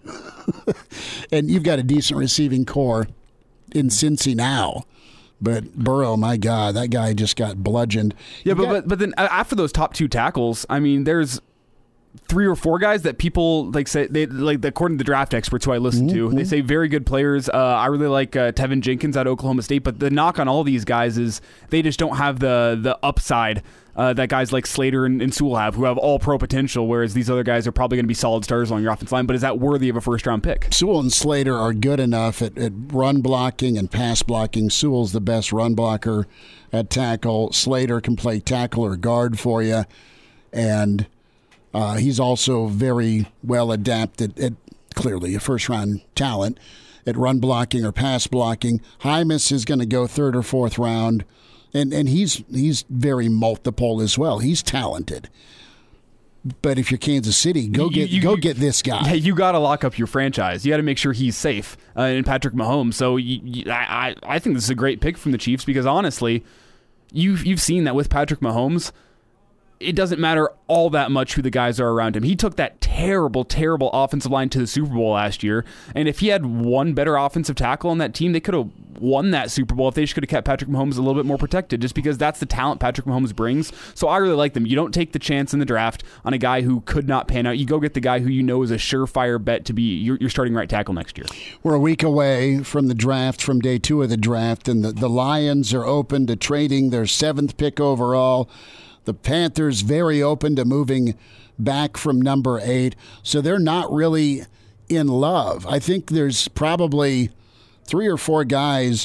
and you've got a decent receiving core in Cincy now. But Burrow, my God, that guy just got bludgeoned. Yeah, but, got, but but then after those top two tackles, I mean, there's three or four guys that people like say they like according to the draft experts who I listen mm-hmm. to, they say very good players. Uh, I really like uh, Tevin Jenkins out of Oklahoma State, but the knock on all these guys is they just don't have the the upside uh, that guys like Slater and, and Sewell have, who have all pro potential, whereas these other guys are probably going to be solid starters on your offensive line. But is that worthy of a first round pick? Sewell and Slater are good enough at, at run blocking and pass blocking. Sewell's the best run blocker at tackle. Slater can play tackle or guard for you, and Uh, he's also very well adapted at, clearly, a first-round talent at run blocking or pass blocking. Hymas is going to go third or fourth round, and, and he's he's very multiple as well. He's talented. But if you're Kansas City, go You- get you- go you- get this guy. Yeah, you got to lock up your franchise. You got to make sure he's safe uh, in Patrick Mahomes. So you, you, I, I I think this is a great pick from the Chiefs because honestly, you've you've seen that with Patrick Mahomes. It doesn't matter all that much who the guys are around him. He took that terrible, terrible offensive line to the Super Bowl last year, and if he had one better offensive tackle on that team, they could have won that Super Bowl if they just could have kept Patrick Mahomes a little bit more protected, just because that's the talent Patrick Mahomes brings. So I really like them. You don't take the chance in the draft on a guy who could not pan out. You go get the guy who you know is a surefire bet to be your, your starting right tackle next year. We're a week away from the draft, from day two of the draft, and the, the Lions are open to trading their seventh pick overall. The Panthers very open to moving back from number eight. So they're not really in love. I think there's probably three or four guys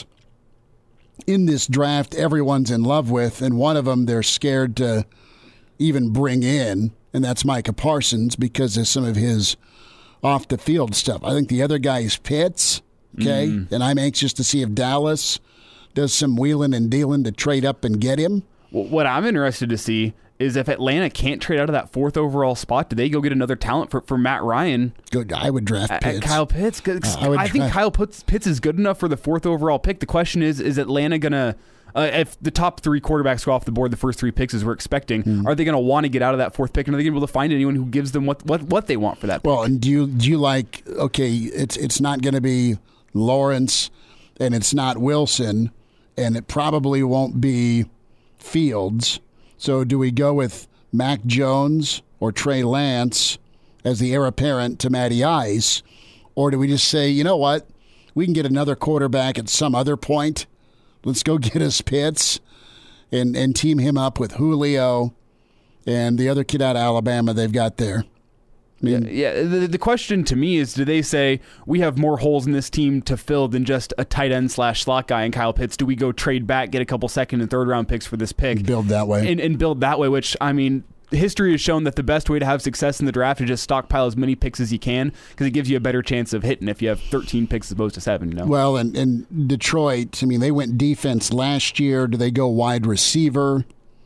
in this draft everyone's in love with, and one of them they're scared to even bring in, and that's Micah Parsons because of some of his off-the-field stuff. I think the other guy is Pitts, okay? Mm. And I'm anxious to see if Dallas does some wheeling and dealing to trade up and get him. What I'm interested to see is if Atlanta can't trade out of that fourth overall spot, do they go get another talent for, for Matt Ryan? Good. I would draft at, Pitts. At Kyle Pitts. Uh, I, I think dra- Kyle Pitts, Pitts is good enough for the fourth overall pick. The question is, is Atlanta going to, uh, if the top three quarterbacks go off the board, the first three picks as we're expecting, mm. are they going to want to get out of that fourth pick? And are they going to be able to find anyone who gives them what, what, what they want for that pick? Well, and do you, do you like, okay, it's, it's not going to be Lawrence and it's not Wilson and it probably won't be Fields. So do we go with Mac Jones or Trey Lance as the heir apparent to Matty Ice? Or do we just say, you know what, we can get another quarterback at some other point. Let's go get us Pitts and, and team him up with Julio and the other kid out of Alabama they've got there. I mean, yeah, yeah. The, the question to me is, do they say we have more holes in this team to fill than just a tight end slash slot guy in Kyle Pitts? Do we go trade back, get a couple second and third round picks for this pick? Build that way. And, and build that way, which, I mean, history has shown that the best way to have success in the draft is just stockpile as many picks as you can because it gives you a better chance of hitting if you have thirteen picks as opposed to seven. You know? Well, and, and Detroit, I mean, they went defense last year. Do they go wide receiver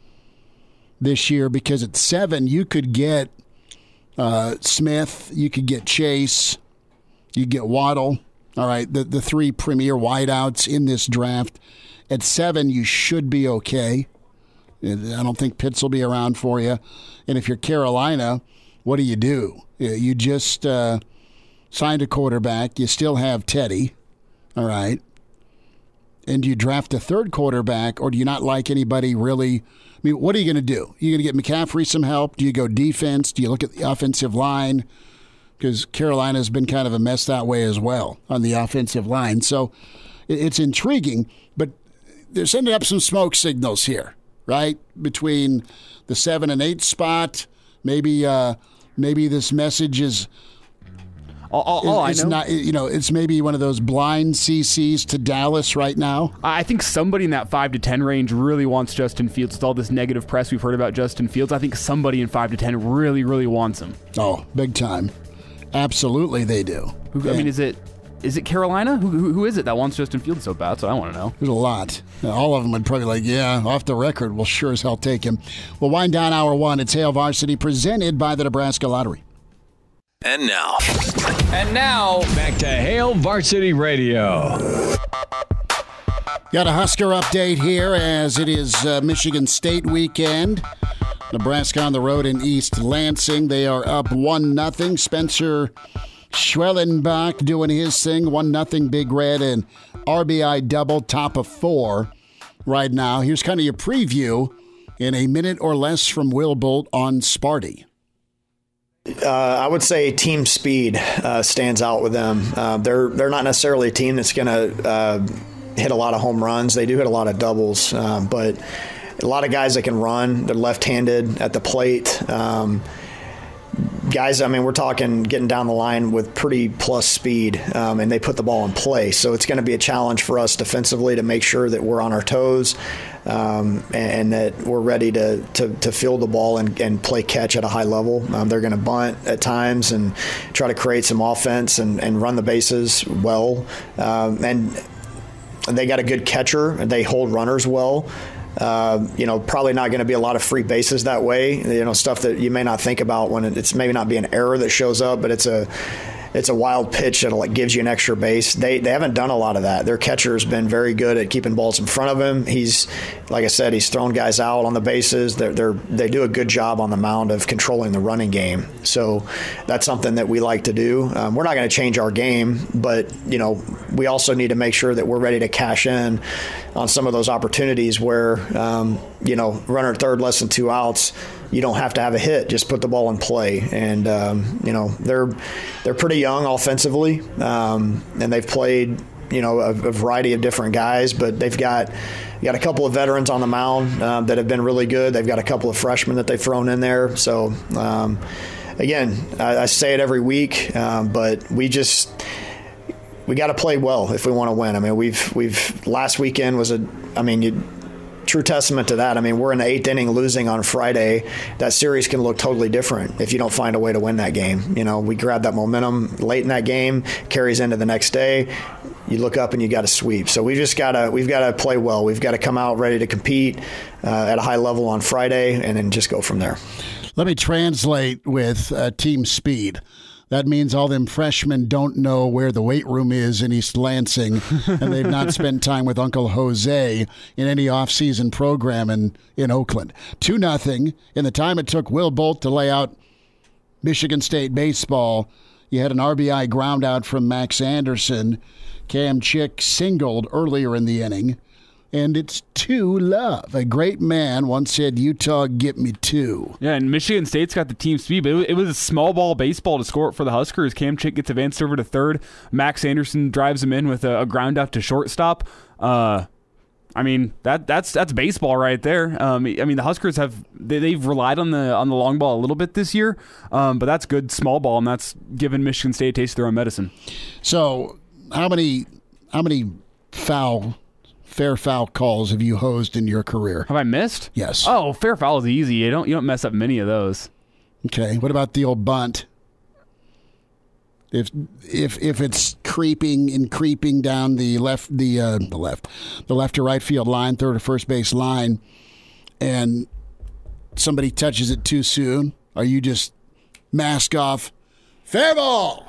this year? Because at seven, you could get Uh, Smith, you could get Chase, you get Waddle. All right, the, the three premier wideouts in this draft. At seven, you should be okay. I don't think Pitts will be around for you. And if you're Carolina, what do you do? You just uh, signed a quarterback. You still have Teddy. All right. And do you draft a third quarterback, or do you not like anybody really? I mean, what are you going to do? You're going to get McCaffrey some help? Do you go defense? Do you look at the offensive line? Because Carolina's been kind of a mess that way as well on the offensive line. So it's intriguing, but they're sending up some smoke signals here, right? Between the seven and eight spot, maybe uh, maybe this message is all, all, all it's I know, not, you know, it's maybe one of those blind C Cs to Dallas right now. I think somebody in that five to ten range really wants Justin Fields. With all this negative press we've heard about Justin Fields, I think somebody in five to ten really, really wants him. Oh, big time. Absolutely they do. Who, I mean, is it is it Carolina? Who, who who is it that wants Justin Fields so bad? That's what I want to know. There's a lot. All of them would probably like, yeah, off the record, we'll sure as hell take him. We'll wind down hour one. It's Hail Varsity, presented by the Nebraska Lottery. And now. And now, back to Hail Varsity Radio. Got a Husker update here as it is uh, Michigan State weekend. Nebraska on the road in East Lansing. They are up one nothing. Spencer Schwellenbach doing his thing. one nothing Big Red and R B I double, top of four right now. Here's kind of your preview in a minute or less from Will Bolt on Sparty. Uh, I would say team speed uh, stands out with them. Uh, they're they're not necessarily a team that's going to uh, hit a lot of home runs. They do hit a lot of doubles, uh, but a lot of guys that can run. They're left-handed at the plate. Um, guys, I mean, we're talking getting down the line with pretty plus speed, um, and they put the ball in play. So it's going to be a challenge for us defensively to make sure that we're on our toes um, and, and that we're ready to to, to field the ball and, and play catch at a high level. Um, they're going to bunt at times and try to create some offense and, and run the bases well. Um, and they got a good catcher. They hold runners well. Uh, you know, probably not going to be a lot of free bases that way. You know, stuff that you may not think about when it's maybe not be an error that shows up, but it's a it's a wild pitch that like gives you an extra base. They they haven't done a lot of that. Their catcher has been very good at keeping balls in front of him. He's, like I said, he's thrown guys out on the bases. They're, they're they do a good job on the mound of controlling the running game. So that's something that we like to do. Um, we're not going to change our game, but you know, we also need to make sure that we're ready to cash in on some of those opportunities where um, you know, runner at third, less than two outs. You don't have to have a hit; just put the ball in play. And um, you know, they're they're pretty young offensively, um, and they've played you know a, a variety of different guys. But they've got got a couple of veterans on the mound um, that have been really good. They've got a couple of freshmen that they've thrown in there. So um, again, I, I say it every week, um, but we just we got to play well if we want to win. I mean, we've we've last weekend was a I mean you. True testament to that. I mean, we're in the eighth inning losing on Friday. That series can look totally different if you don't find a way to win that game. You know, we grab that momentum late in that game, carries into the next day. You look up and you got to sweep. So we just gotta we've got to play well. We've got to come out ready to compete uh, at a high level on Friday, and then just go from there. Let me translate with uh, team speed. That means all them freshmen don't know where the weight room is in East Lansing, and they've not spent time with Uncle Jose in any off-season program in, in Oakland. two nothing. In the time it took Will Bolt to lay out Michigan State baseball, you had an R B I ground out from Max Anderson. Cam Chick singled earlier in the inning. And it's two love. A great man once said, Utah, get me two. Yeah, and Michigan State's got the team speed, but it was a small ball baseball to score it for the Huskers. Cam Chick gets advanced over to third. Max Anderson drives him in with a, a ground out to shortstop. Uh, I mean, that that's that's baseball right there. Um, I mean, the Huskers have they, they've relied on the on the long ball a little bit this year, um, but that's good small ball, and that's given Michigan State a taste of their own medicine. So, how many how many foul? Fair foul calls have you hosed in your career? Have I missed? Yes. Oh, fair foul is easy. You don't you don't mess up many of those. Okay. What about the old bunt? If if if it's creeping and creeping down the left the uh, the left the left to right field line, third to first base line, and somebody touches it too soon, are you just mask off? Fair ball.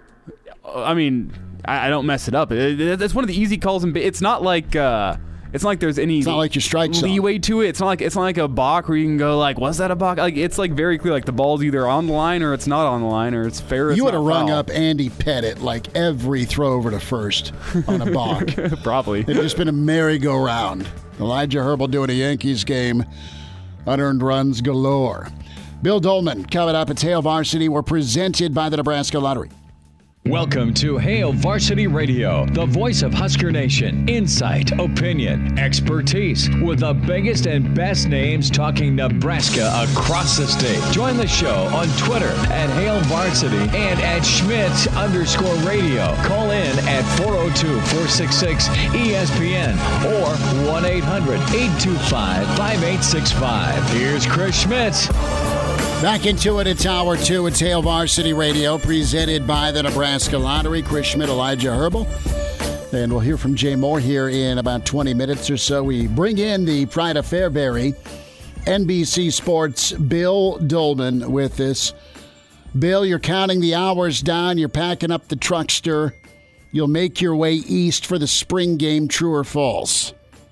I mean, I don't mess it up. That's one of the easy calls, and it's not like uh, it's not like there's any. It's not like your strike zone. Leeway to it. It's not like it's not like a balk where you can go like, was that a balk? Like it's like very clear. Like the ball's either on the line or it's not on the line, or it's fair. Or it's you would have rung foul. up Andy Pettit like every throw over to first on a balk. Probably. It's just been a merry-go-round. Elijah Herbel doing a Yankees game. Unearned runs galore. Bill Doleman coming up at Hail Varsity. We're presented by the Nebraska Lottery. Welcome to Hail Varsity Radio, the voice of Husker Nation. Insight, opinion, expertise, with the biggest and best names talking Nebraska across the state. Join the show on Twitter at Hail Varsity and at Schmidt underscore radio. Call in at four oh two, four six six, E S P N or one eight hundred, eight two five, five eight six five. Here's Chris Schmidt. Back into it, it's hour two. It's Hail Varsity Radio, presented by the Nebraska Lottery. Chris Schmidt, Elijah Herbel. And we'll hear from Jay Moore here in about twenty minutes or so. We bring in the pride of Fairbury, N B C Sports, Bill Doleman with us. Bill, you're counting the hours down. You're packing up the truckster. You'll make your way east for the spring game, true or false?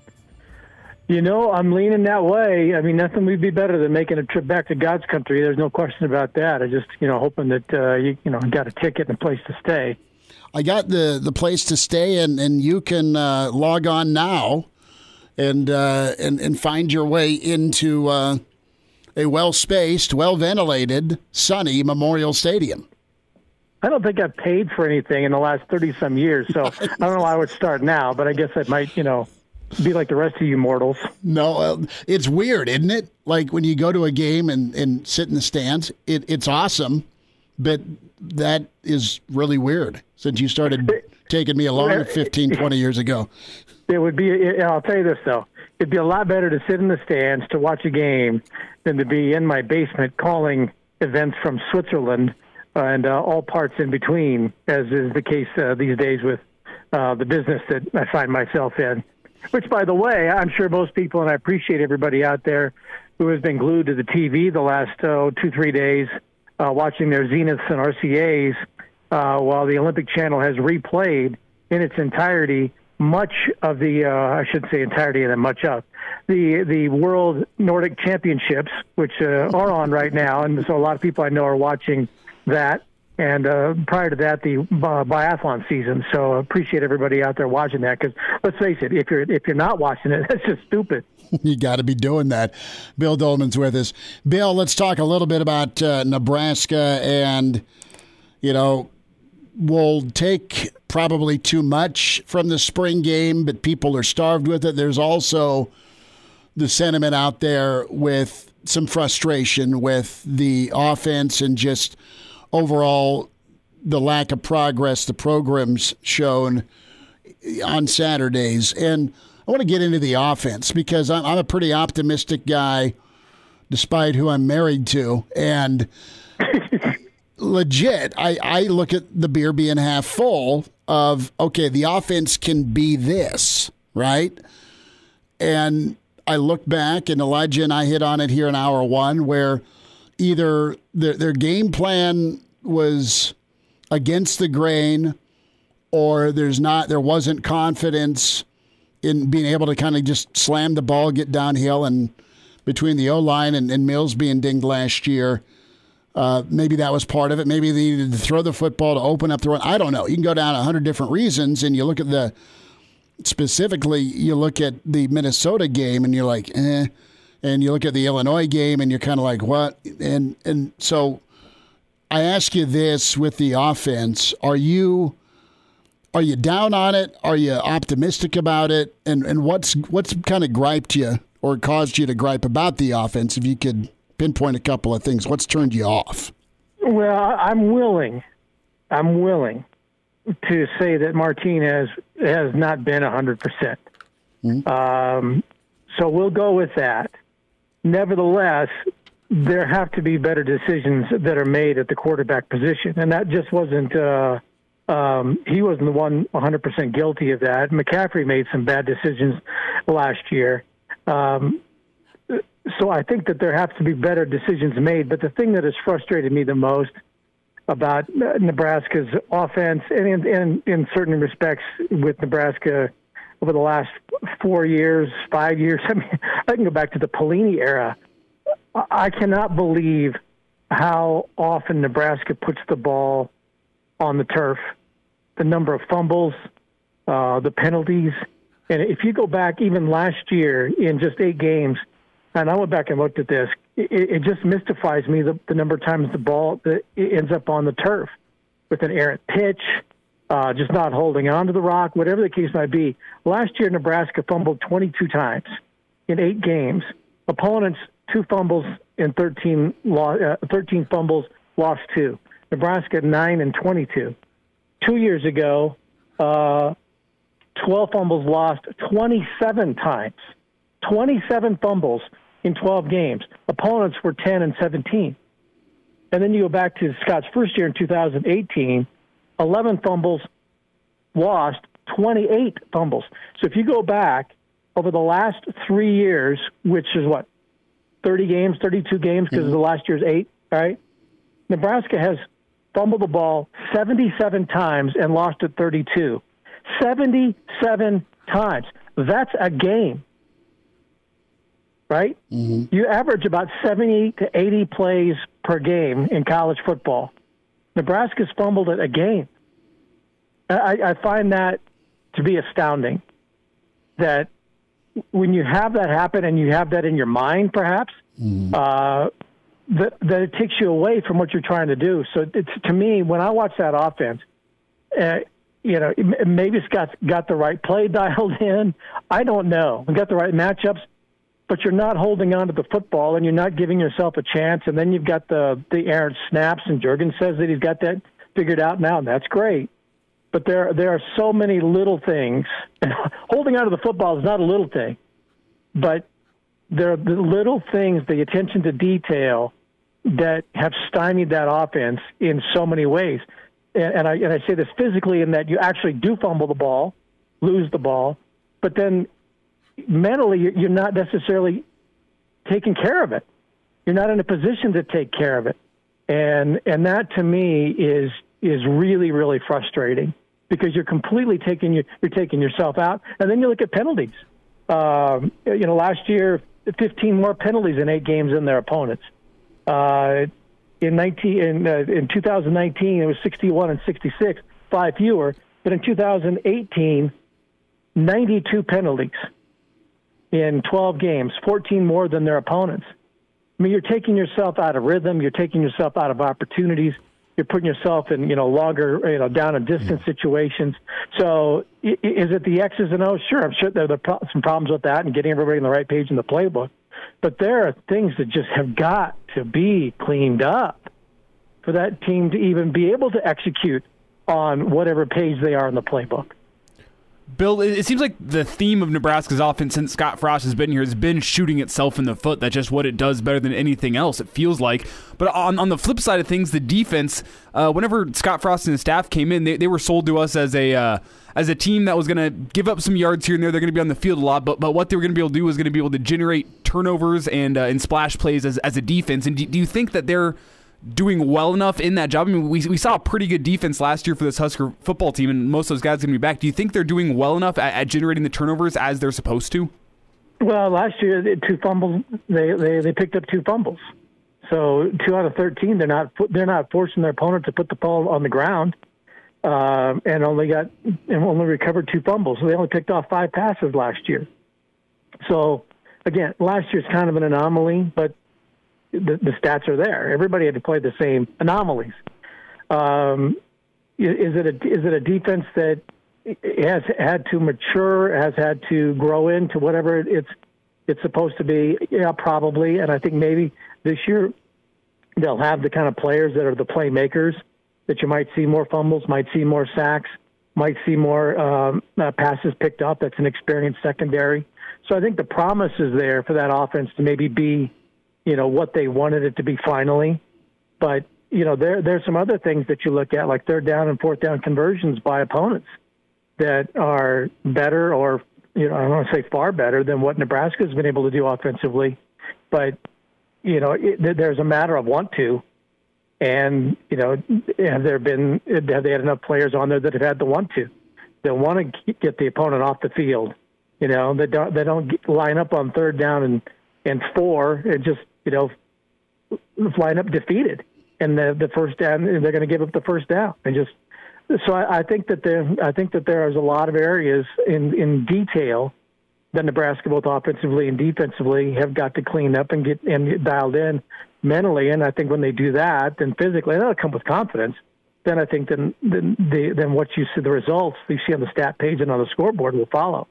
You know, I'm leaning that way. I mean, nothing would be better than making a trip back to God's country. There's no question about that. I just, you know, hoping that, uh, you, you know, got a ticket and a place to stay. I got the, the place to stay, and, and you can uh, log on now and, uh, and, and find your way into uh, a well-spaced, well-ventilated, sunny Memorial Stadium. I don't think I've paid for anything in the last thirty-some years, so I don't know why I would start now, but I guess I might, you know, be like the rest of you mortals. No, uh, it's weird, isn't it? Like when you go to a game and, and sit in the stands, it, it's awesome, but that is really weird since you started taking me along fifteen, twenty years ago. It would be, I'll tell you this, though. It'd be a lot better to sit in the stands to watch a game than to be in my basement calling events from Switzerland and uh, all parts in between, as is the case uh, these days with uh, the business that I find myself in. Which, by the way, I'm sure most people, and I appreciate everybody out there who has been glued to the T V the last oh, two, three days, uh, watching their Zeniths and R C As, uh, while the Olympic Channel has replayed in its entirety much of the, uh, I shouldn't say entirety and then much of, the the World Nordic Championships, which uh, are on right now. And so a lot of people I know are watching that. And uh, prior to that, the uh, biathlon season. So I appreciate everybody out there watching that, because let's face it, if you're if you're not watching it, that's just stupid. You got to be doing that. Bill Doleman's with us. Bill, let's talk a little bit about uh, Nebraska. And, you know, we'll take probably too much from the spring game, but people are starved with it. There's also the sentiment out there with some frustration with the offense and just overall the lack of progress the program's shown on Saturdays. And I want to get into the offense because I'm, I'm a pretty optimistic guy, despite who I'm married to. And legit, I, I look at the beer being half full of, okay, the offense can be this, right? And I look back, and Elijah and I hit on it here in hour one, where either their, their game plan was against the grain, or there's not, there wasn't confidence in being able to kind of just slam the ball, get downhill, and between the O-line and, and Mills being dinged last year, uh, maybe that was part of it. Maybe they needed to throw the football to open up the run. I don't know. You can go down a hundred different reasons, and you look at the, specifically, you look at the Minnesota game, and you're like, eh. And you look at the Illinois game, and you're kind of like, what? And and so I ask you this with the offense: Are you are you down on it? Are you optimistic about it? And and what's what's kind of griped you or caused you to gripe about the offense? If you could pinpoint a couple of things, what's turned you off? Well, I'm willing, I'm willing to say that Martinez has not been a hundred percent. Um, so we'll go with that. Nevertheless, there have to be better decisions that are made at the quarterback position, and that just wasn't. Uh, um, he wasn't the one one hundred percent guilty of that. McCaffrey made some bad decisions last year, um, so I think that there have to be better decisions made. But the thing that has frustrated me the most about Nebraska's offense, and in, in, in certain respects with Nebraska over the last four years, five years, I mean, I can go back to the Pelini era. I cannot believe how often Nebraska puts the ball on the turf, the number of fumbles, uh, the penalties. And if you go back even last year in just eight games, and I went back and looked at this, it, it just mystifies me the, the number of times the ball that ends up on the turf with an errant pitch, uh, just not holding on to the rock, whatever the case might be. Last year, Nebraska fumbled twenty-two times in eight games. Opponents, two fumbles and thirteen, uh, thirteen fumbles, lost two. Nebraska, nine and twenty-two. Two years ago, uh, twelve fumbles lost twenty-seven times. twenty-seven fumbles in twelve games. Opponents were ten and seventeen. And then you go back to Scott's first year in two thousand eighteen, eleven fumbles, lost twenty-eight fumbles. So if you go back over the last three years, which is what, thirty games, thirty-two games, because mm-hmm. the last year's eight, all right? Nebraska has fumbled the ball seventy-seven times and lost it thirty-two. seventy-seven times. That's a game, right? Mm-hmm. You average about seventy to eighty plays per game in college football. Nebraska's fumbled it a game. I, I find that to be astounding, that when you have that happen and you have that in your mind, perhaps, mm-hmm. uh, that, that it takes you away from what you're trying to do. So it's, to me, when I watch that offense, uh, you know, maybe it's got, got the right play dialed in. I don't know. We've got the right matchups, but you're not holding on to the football and you're not giving yourself a chance. And then you've got the, the errant snaps, and Juergen says that he's got that figured out now, and that's great. But there, there are so many little things. Holding on to the football is not a little thing, but there are the little things, the attention to detail, that have stymied that offense in so many ways. And, and I and I say this physically, in that you actually do fumble the ball, lose the ball, but then mentally you're not necessarily taking care of it. You're not in a position to take care of it. And and that to me is is really, really frustrating because you're completely taking your, you're taking yourself out. And then you look at penalties. Um, you know, last year, fifteen more penalties in eight games than their opponents. Uh, in nineteen in, uh, in two thousand nineteen, it was sixty-one and sixty-six, five fewer. But in two thousand eighteen, ninety-two penalties in twelve games, fourteen more than their opponents. I mean, you're taking yourself out of rhythm. You're taking yourself out of opportunities. You're putting yourself in, you know, longer, you know, down and distance mm-hmm. situations. So is it the X's and O's? Sure, I'm sure there are pro- some problems with that and getting everybody on the right page in the playbook. But there are things that just have got to be cleaned up for that team to even be able to execute on whatever page they are in the playbook. Bill, it seems like the theme of Nebraska's offense since Scott Frost has been here has been shooting itself in the foot. That's just what it does better than anything else, it feels like. But on, on the flip side of things, the defense, uh, whenever Scott Frost and his staff came in, they, they were sold to us as a uh, as a team that was going to give up some yards here and there. They're going to be on the field a lot, but but what they were going to be able to do was going to be able to generate turnovers and, uh, and splash plays as, as a defense. And do, do you think that they're doing well enough in that job? I mean, we we saw a pretty good defense last year for this Husker football team, and most of those guys are going to be back. Do you think they're doing well enough at, at generating the turnovers as they're supposed to? Well, last year, two fumbles. They, they they picked up two fumbles, so two out of thirteen. They're not they're not forcing their opponent to put the ball on the ground, uh, and only got and only recovered two fumbles. So they only picked off five passes last year. So again, last year's kind of an anomaly, but The, the stats are there. Everybody had to play the same anomalies. Um, is it a is it a defense that has had to mature, has had to grow into whatever it's it's supposed to be? Yeah, probably. And I think maybe this year they'll have the kind of players that are the playmakers that you might see more fumbles, might see more sacks, might see more um, uh, passes picked up. That's an experienced secondary. So I think the promise is there for that offense to maybe be, you know, what they wanted it to be finally. But, you know, there there's some other things that you look at, like third down and fourth down conversions by opponents that are better, or, you know, I don't want to say far better than what Nebraska has been able to do offensively. But, you know, it, there's a matter of want to. And, you know, have there been, have they had enough players on there that have had the want to? They want to get the opponent off the field. You know, they don't, they don't line up on third down and, and four and just, you know, line up defeated, and the the first down, they're going to give up the first down, and just so I, I think that there I think that there is a lot of areas in, in detail that Nebraska, both offensively and defensively, have got to clean up and get and get dialed in mentally. And I think when they do that, then physically, that'll come with confidence. Then I think then then the then what you see, the results you see on the stat page and on the scoreboard will follow.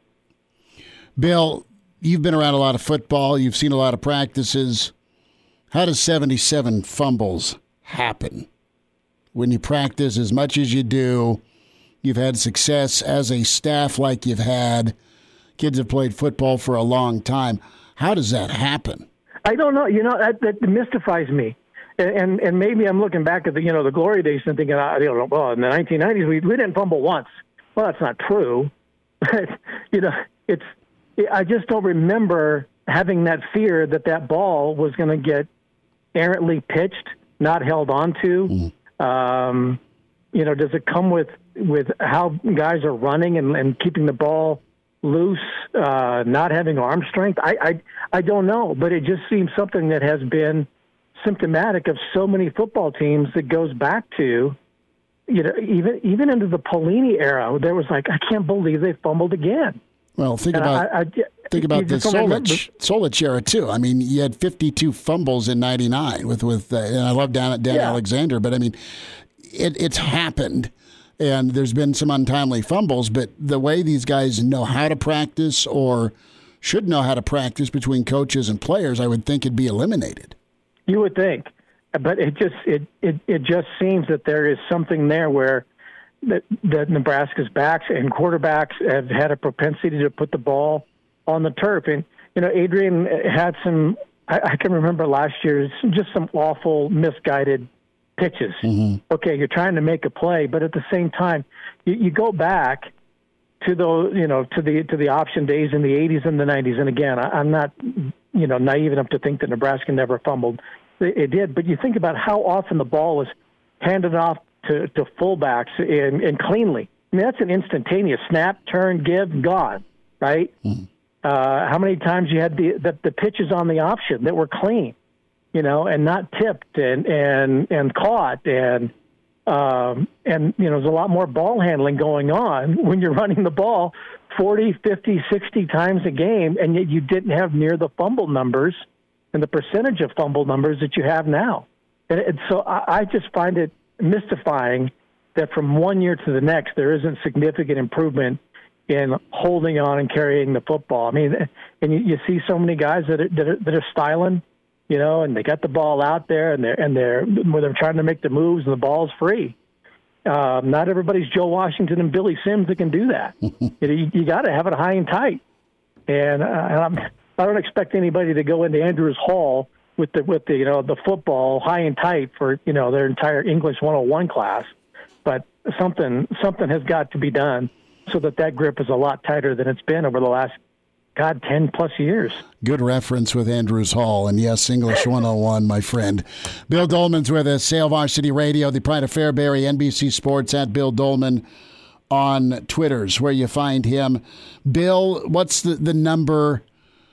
Bill, you've been around a lot of football. You've seen a lot of practices. How does seventy-seven fumbles happen? When you practice as much as you do, you've had success as a staff like you've had. Kids have played football for a long time. How does that happen? I don't know. You know, that, that mystifies me. And and maybe I'm looking back at the, you know, the glory days and thinking, I don't know, well, in the nineteen nineties, we, we didn't fumble once. Well, that's not true. But, you know, it's, I just don't remember having that fear that that ball was going to get errantly pitched, not held onto. Mm. Um, you know, does it come with, with how guys are running and, and keeping the ball loose, uh, not having arm strength? I, I I don't know, but it just seems something that has been symptomatic of so many football teams that goes back to, you know, even even into the Pelini era. There was like, I can't believe they fumbled again. Well, think and about I, I, think about the Solich Solich era too. I mean, you had fifty-two fumbles in ninety-nine with with, uh, and I love Dan, Dan yeah. Alexander, but I mean, it, it's happened, and there's been some untimely fumbles. But the way these guys know how to practice, or should know how to practice between coaches and players, I would think it'd be eliminated. You would think, but it just it it, it just seems that there is something there where that, that Nebraska's backs and quarterbacks have had a propensity to put the ball on the turf. And, you know, Adrian had some, I, I can remember last year, just some awful misguided pitches. Mm-hmm. Okay, you're trying to make a play, but at the same time, you, you go back to the you know to the to the option days in the eighties and the nineties. And again, I, I'm not you know naive enough to think that Nebraska never fumbled. It, it did, but you think about how often the ball was handed off to, to fullbacks and, and cleanly. I mean, that's an instantaneous snap, turn, give, gone, right? Mm. Uh, how many times you had the, the the pitches on the option that were clean, you know, and not tipped and and and caught and. Um, and, you know, there's a lot more ball handling going on when you're running the ball forty, fifty, sixty times a game, and yet you didn't have near the fumble numbers and the percentage of fumble numbers that you have now. And, and so I, I just find it mystifying that from one year to the next, there isn't significant improvement in holding on and carrying the football. I mean, and you, you see so many guys that are, that are, that are styling, you know, and they got the ball out there, and they're and they're where they're trying to make the moves, and the ball's free. Um, not everybody's Joe Washington and Billy Sims that can do that. you you, you got to have it high and tight, and, uh, and I'm, I don't expect anybody to go into Andrews Hall with the with the you know the football high and tight for you know their entire English one oh one class, but something something has got to be done so that that grip is a lot tighter than it's been over the last. God, ten plus years. Good reference with Andrews Hall. And yes, English one oh one, my friend. Bill Doleman's with us, Sale Varsity Radio, the Pride of Fairbury, N B C Sports, at Bill Doleman on Twitter's where you find him. Bill, what's the, the number,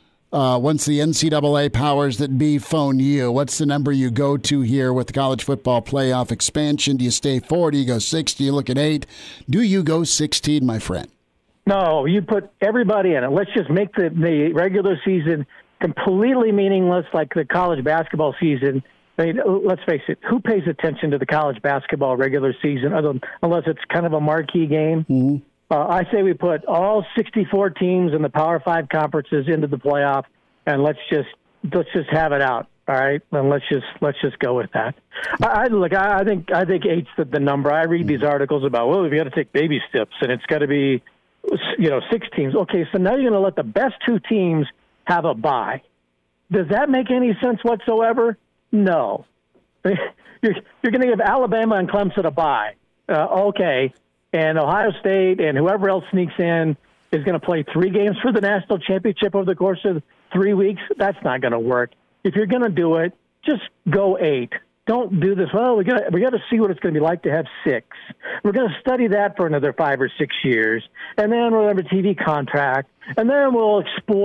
uh, once the N C double A powers that be phone you, what's the number you go to here with the college football playoff expansion? Do you stay four? Do you go six? Do you look at eight? Do you go sixteen, my friend? No, you put everybody in it. Let's just make the, the regular season completely meaningless like the college basketball season. I mean, let's face it, who pays attention to the college basketball regular season other than, unless it's kind of a marquee game? Mm-hmm. Uh, I say we put all sixty-four teams in the Power Five conferences into the playoff, and let's just let's just have it out. All right, and let's just let's just go with that. I, I look. I, I think I think eight's the, the number. I read these articles about well, we've got to take baby steps, and it's got to be. You know, six teams. Okay, so now you're going to let the best two teams have a bye. Does that make any sense whatsoever? No. You're, you're going to give Alabama and Clemson a bye. Uh, okay, and Ohio State and whoever else sneaks in is going to play three games for the national championship over the course of three weeks. That's not going to work. If you're going to do it, just go eight. Don't do this. Well, we got we got to see what it's going to be like to have six. We're going to study that for another five or six years, and then we'll have a T V contract, and then we'll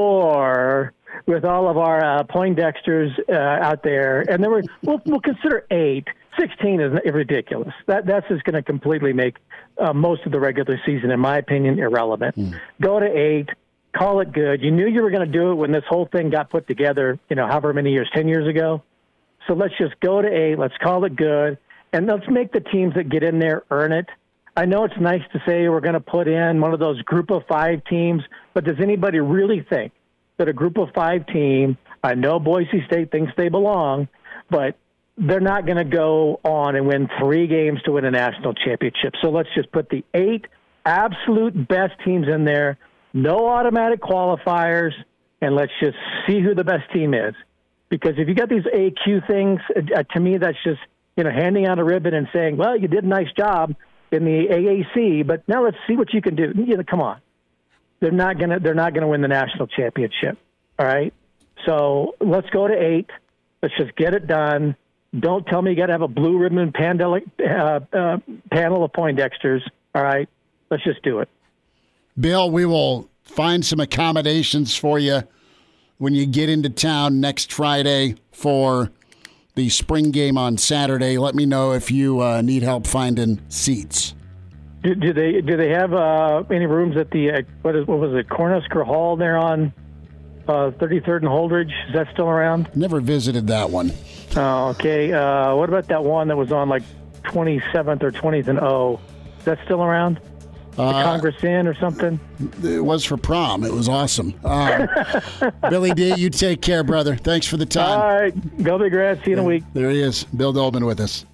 explore with all of our uh, Poindexters uh, out there, and then we're, we'll we'll consider eight. Sixteen is ridiculous. That that's just going to completely make uh, most of the regular season, in my opinion, irrelevant. Mm. Go to eight. Call it good. You knew you were going to do it when this whole thing got put together. You know, however many years, ten years ago. So let's just go to eight. Let's call it good. And let's make the teams that get in there earn it. I know it's nice to say we're going to put in one of those group of five teams, but does anybody really think that a group of five team, I know Boise State thinks they belong, but they're not going to go on and win three games to win a national championship. So let's just put the eight absolute best teams in there, no automatic qualifiers, and let's just see who the best team is. Because if you got these A Q things, uh, to me, that's just, you know, handing out a ribbon and saying, well, you did a nice job in the A A C, but now let's see what you can do. You know, come on. They're not going to, they're not going to win the national championship. All right. So let's go to eight. Let's just get it done. Don't tell me you got to have a blue ribbon pandelic, uh, uh, panel of Poindexters. All right. Let's just do it. Bill, we will find some accommodations for you when you get into town next Friday for the spring game on Saturday. Let me know if you uh, need help finding seats. Do, do they do they have uh, any rooms at the uh, what is what was it Cornhusker Hall there on uh, thirty-third and Holdridge? Is that still around? Never visited that one. Oh, okay. Uh, what about that one that was on like twenty-seventh or twentieth and O? Is that still around? The uh, Congress Inn or something? It was for prom. It was awesome. Um, Billy D, you take care, brother. Thanks for the time. All right. Go Big Rats. See you in a week. There he is. Bill Doleman with us.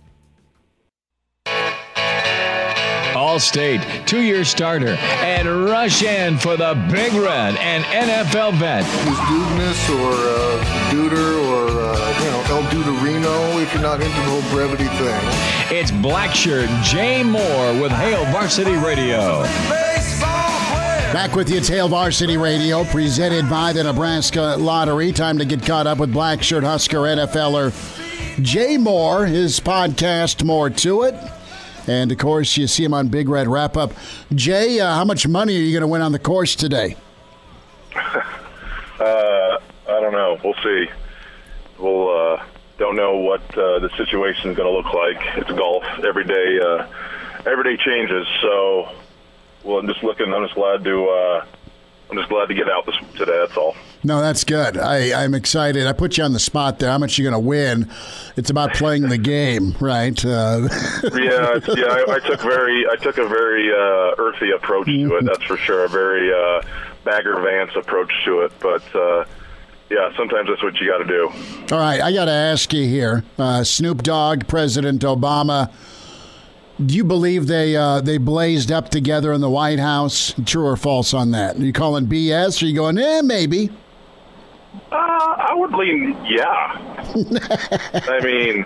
All-State, two-year starter, and rush in for the Big Red and N F L vet. Who's Dudeness or uh, Duder or, uh, you know, El Duderino if you're not into the whole brevity thing. It's Black Shirt Jay Moore with Hail Varsity Radio. Baseball Back with you, it's Hail Varsity Radio, presented by the Nebraska Lottery. Time to get caught up with black shirt Husker NFLer Jay Moore, his podcast, More to It. And, of course, you see him on Big Red Wrap-Up. Jay, uh, how much money are you going to win on the course today? uh, I don't know. We'll see. We'll uh, don't know what uh, the situation is going to look like. It's golf. Every day, uh, every day changes. So, well, I'm just looking. I'm just glad to. Uh, I'm just glad to get out this today. That's all. No, that's good. I, I'm excited. I put you on the spot there. How much are you going to win? It's about playing the game, right? Uh, yeah, it's, yeah. I, I took very, I took a very uh, earthy approach to it. That's for sure. A very uh, Bagger Vance approach to it. But uh, yeah, sometimes that's what you got to do. All right, I got to ask you here. Uh, Snoop Dogg, President Obama. Do you believe they uh, they blazed up together in the White House? True or false on that? Are you calling B S or are you going, eh, maybe? Uh, I would lean, yeah. I mean,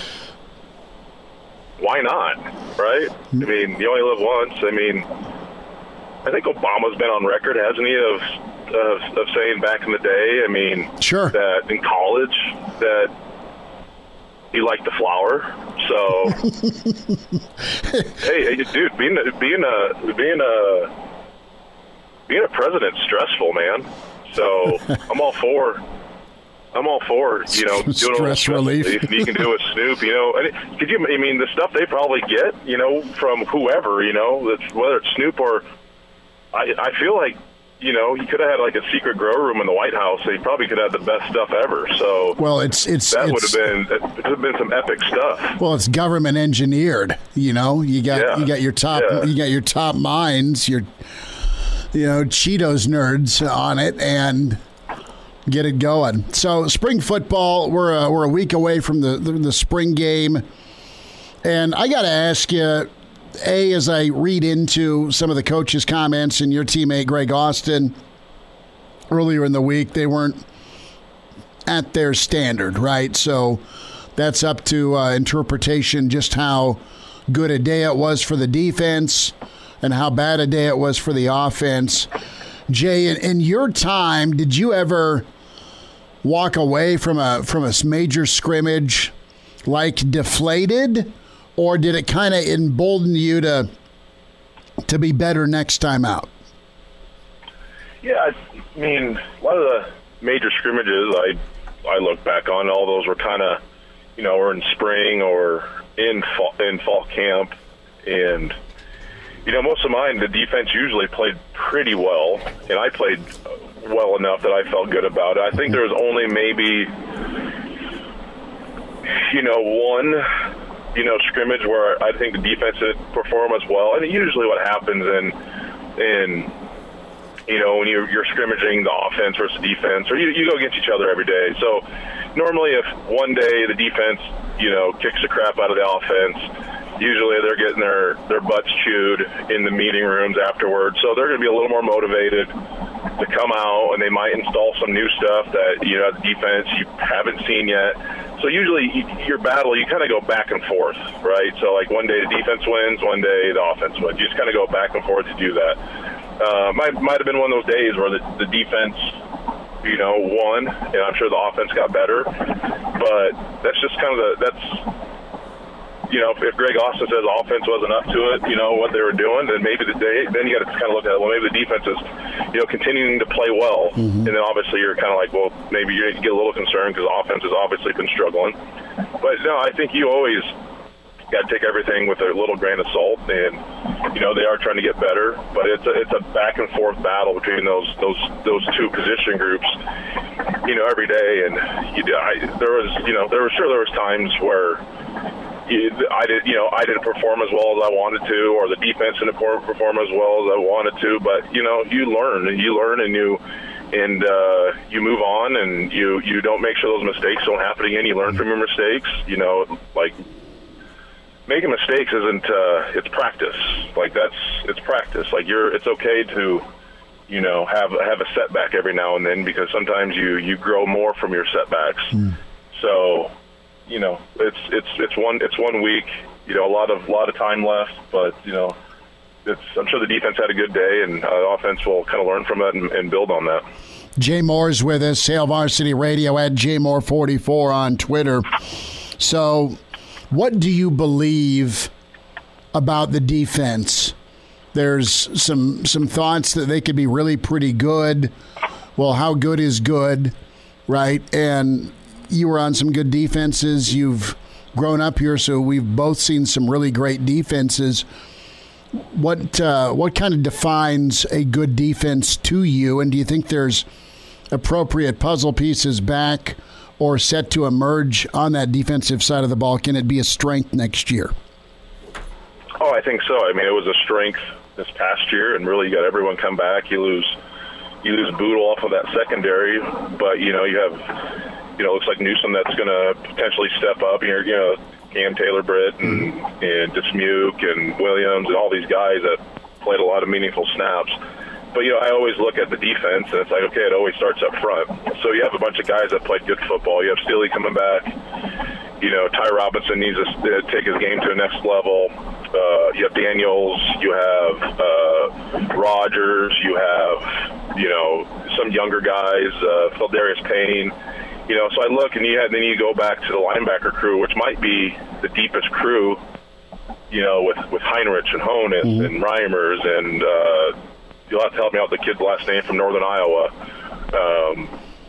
why not, right? I mean, you only live once. I mean, I think Obama's been on record, hasn't he, of, of, of saying back in the day, I mean, sure, that in college that he liked the flower. So, hey, hey, dude, being a, being a being a being a president's stressful, man. So I'm all for. I'm all for you know doing stress, a little stress relief. relief. You can do it, Snoop. You know, and could you? I mean, the stuff they probably get, you know, from whoever, you know, that's, whether it's Snoop or I. I feel like. You know, he could have had like a secret grow room in the White House. So he probably could have the best stuff ever. So, well, it's it's that it's, would have been it would have been some epic stuff. Well, it's government engineered. You know, you got yeah. you got your top yeah. you got your top minds, your you know Cheetos nerds on it, and get it going. So, spring football, we're a, we're a week away from the the, the spring game, and I got to ask you. A, as I read into some of the coaches' comments and your teammate Greg Austin earlier in the week, they weren't at their standard, right? So that's up to uh, interpretation just how good a day it was for the defense and how bad a day it was for the offense. Jay, in, in your time, did you ever walk away from a from a major scrimmage like deflated? Or did it kind of embolden you to to be better next time out? Yeah, I mean, a lot of the major scrimmages I I look back on, all those were kind of, you know, were in spring or in fall, in fall camp. And, you know, most of mine, the defense usually played pretty well. And I played well enough that I felt good about it. I think there was only maybe, you know, one... you know, scrimmage where I think the defense didn't perform as well. And usually what happens in, in you know, when you're, you're scrimmaging the offense versus defense, or you, you go against each other every day. So normally if one day the defense, you know, kicks the crap out of the offense, usually they're getting their, their butts chewed in the meeting rooms afterwards. So they're going to be a little more motivated to come out, and they might install some new stuff that, you know, the defense you haven't seen yet. So usually your battle, you kind of go back and forth, right? So like one day the defense wins, one day the offense wins. You just kind of go back and forth to do that. Uh, might might have been one of those days where the, the defense, you know, won, and I'm sure the offense got better. But that's just kind of the that's. You know, if, if Greg Austin says offense wasn't up to it, you know, what they were doing, then maybe the day, then you got to kind of look at it. Well, maybe the defense is, you know, continuing to play well. Mm-hmm. And then obviously you're kind of like, well, maybe you get a little concerned because the offense has obviously been struggling. But no, I think you always got to take everything with a little grain of salt. And, you know, they are trying to get better, but it's a, it's a back and forth battle between those, those, those two position groups, you know, every day. And you, I, there was, you know, there was sure there was times where, I did, you know, I didn't perform as well as I wanted to, or the defense didn't perform as well as I wanted to. But you know, you learn, and you learn, and you, and uh, you move on, and you, you don't make sure those mistakes don't happen again. You learn from your mistakes. You know, like making mistakes isn't. Uh, it's practice. Like that's it's practice. Like you're. It's okay to, you know, have have a setback every now and then because sometimes you you grow more from your setbacks. Mm. So. You know, it's it's it's one it's one week. You know, a lot of lot of time left, but you know, it's, I'm sure the defense had a good day, and uh, offense will kind of learn from it and, and build on that. Jay Moore's with us, Hail Varsity Radio, at J Moore forty-four on Twitter. So, what do you believe about the defense? There's some some thoughts that they could be really pretty good. Well, how good is good, right? And you were on some good defenses. You've grown up here, so we've both seen some really great defenses. What uh, what kind of defines a good defense to you? And do you think there's appropriate puzzle pieces back or set to emerge on that defensive side of the ball? Can it be a strength next year? Oh, I think so. I mean, it was a strength this past year, and really you got everyone come back. You lose you lose Boodle off of that secondary, but, you know, you have, you know, it looks like Newsom that's going to potentially step up. You're, you know, Cam Taylor-Britt and, and Dismuke and Williams and all these guys that played a lot of meaningful snaps. But, you know, I always look at the defense, and it's like, okay, it always starts up front. So you have a bunch of guys that played good football. You have Steely coming back. You know, Ty Robinson needs to uh, take his game to the next level. Uh, you have Daniels. You have uh, Rogers. You have, you know, some younger guys, uh, Phildarius Payne. You know, so I look, and you have, then you go back to the linebacker crew, which might be the deepest crew, you know, with, with Heinrich and Honan mm-hmm. and Reimers, and uh, you'll have to help me out with the kid's last name from Northern Iowa. Um,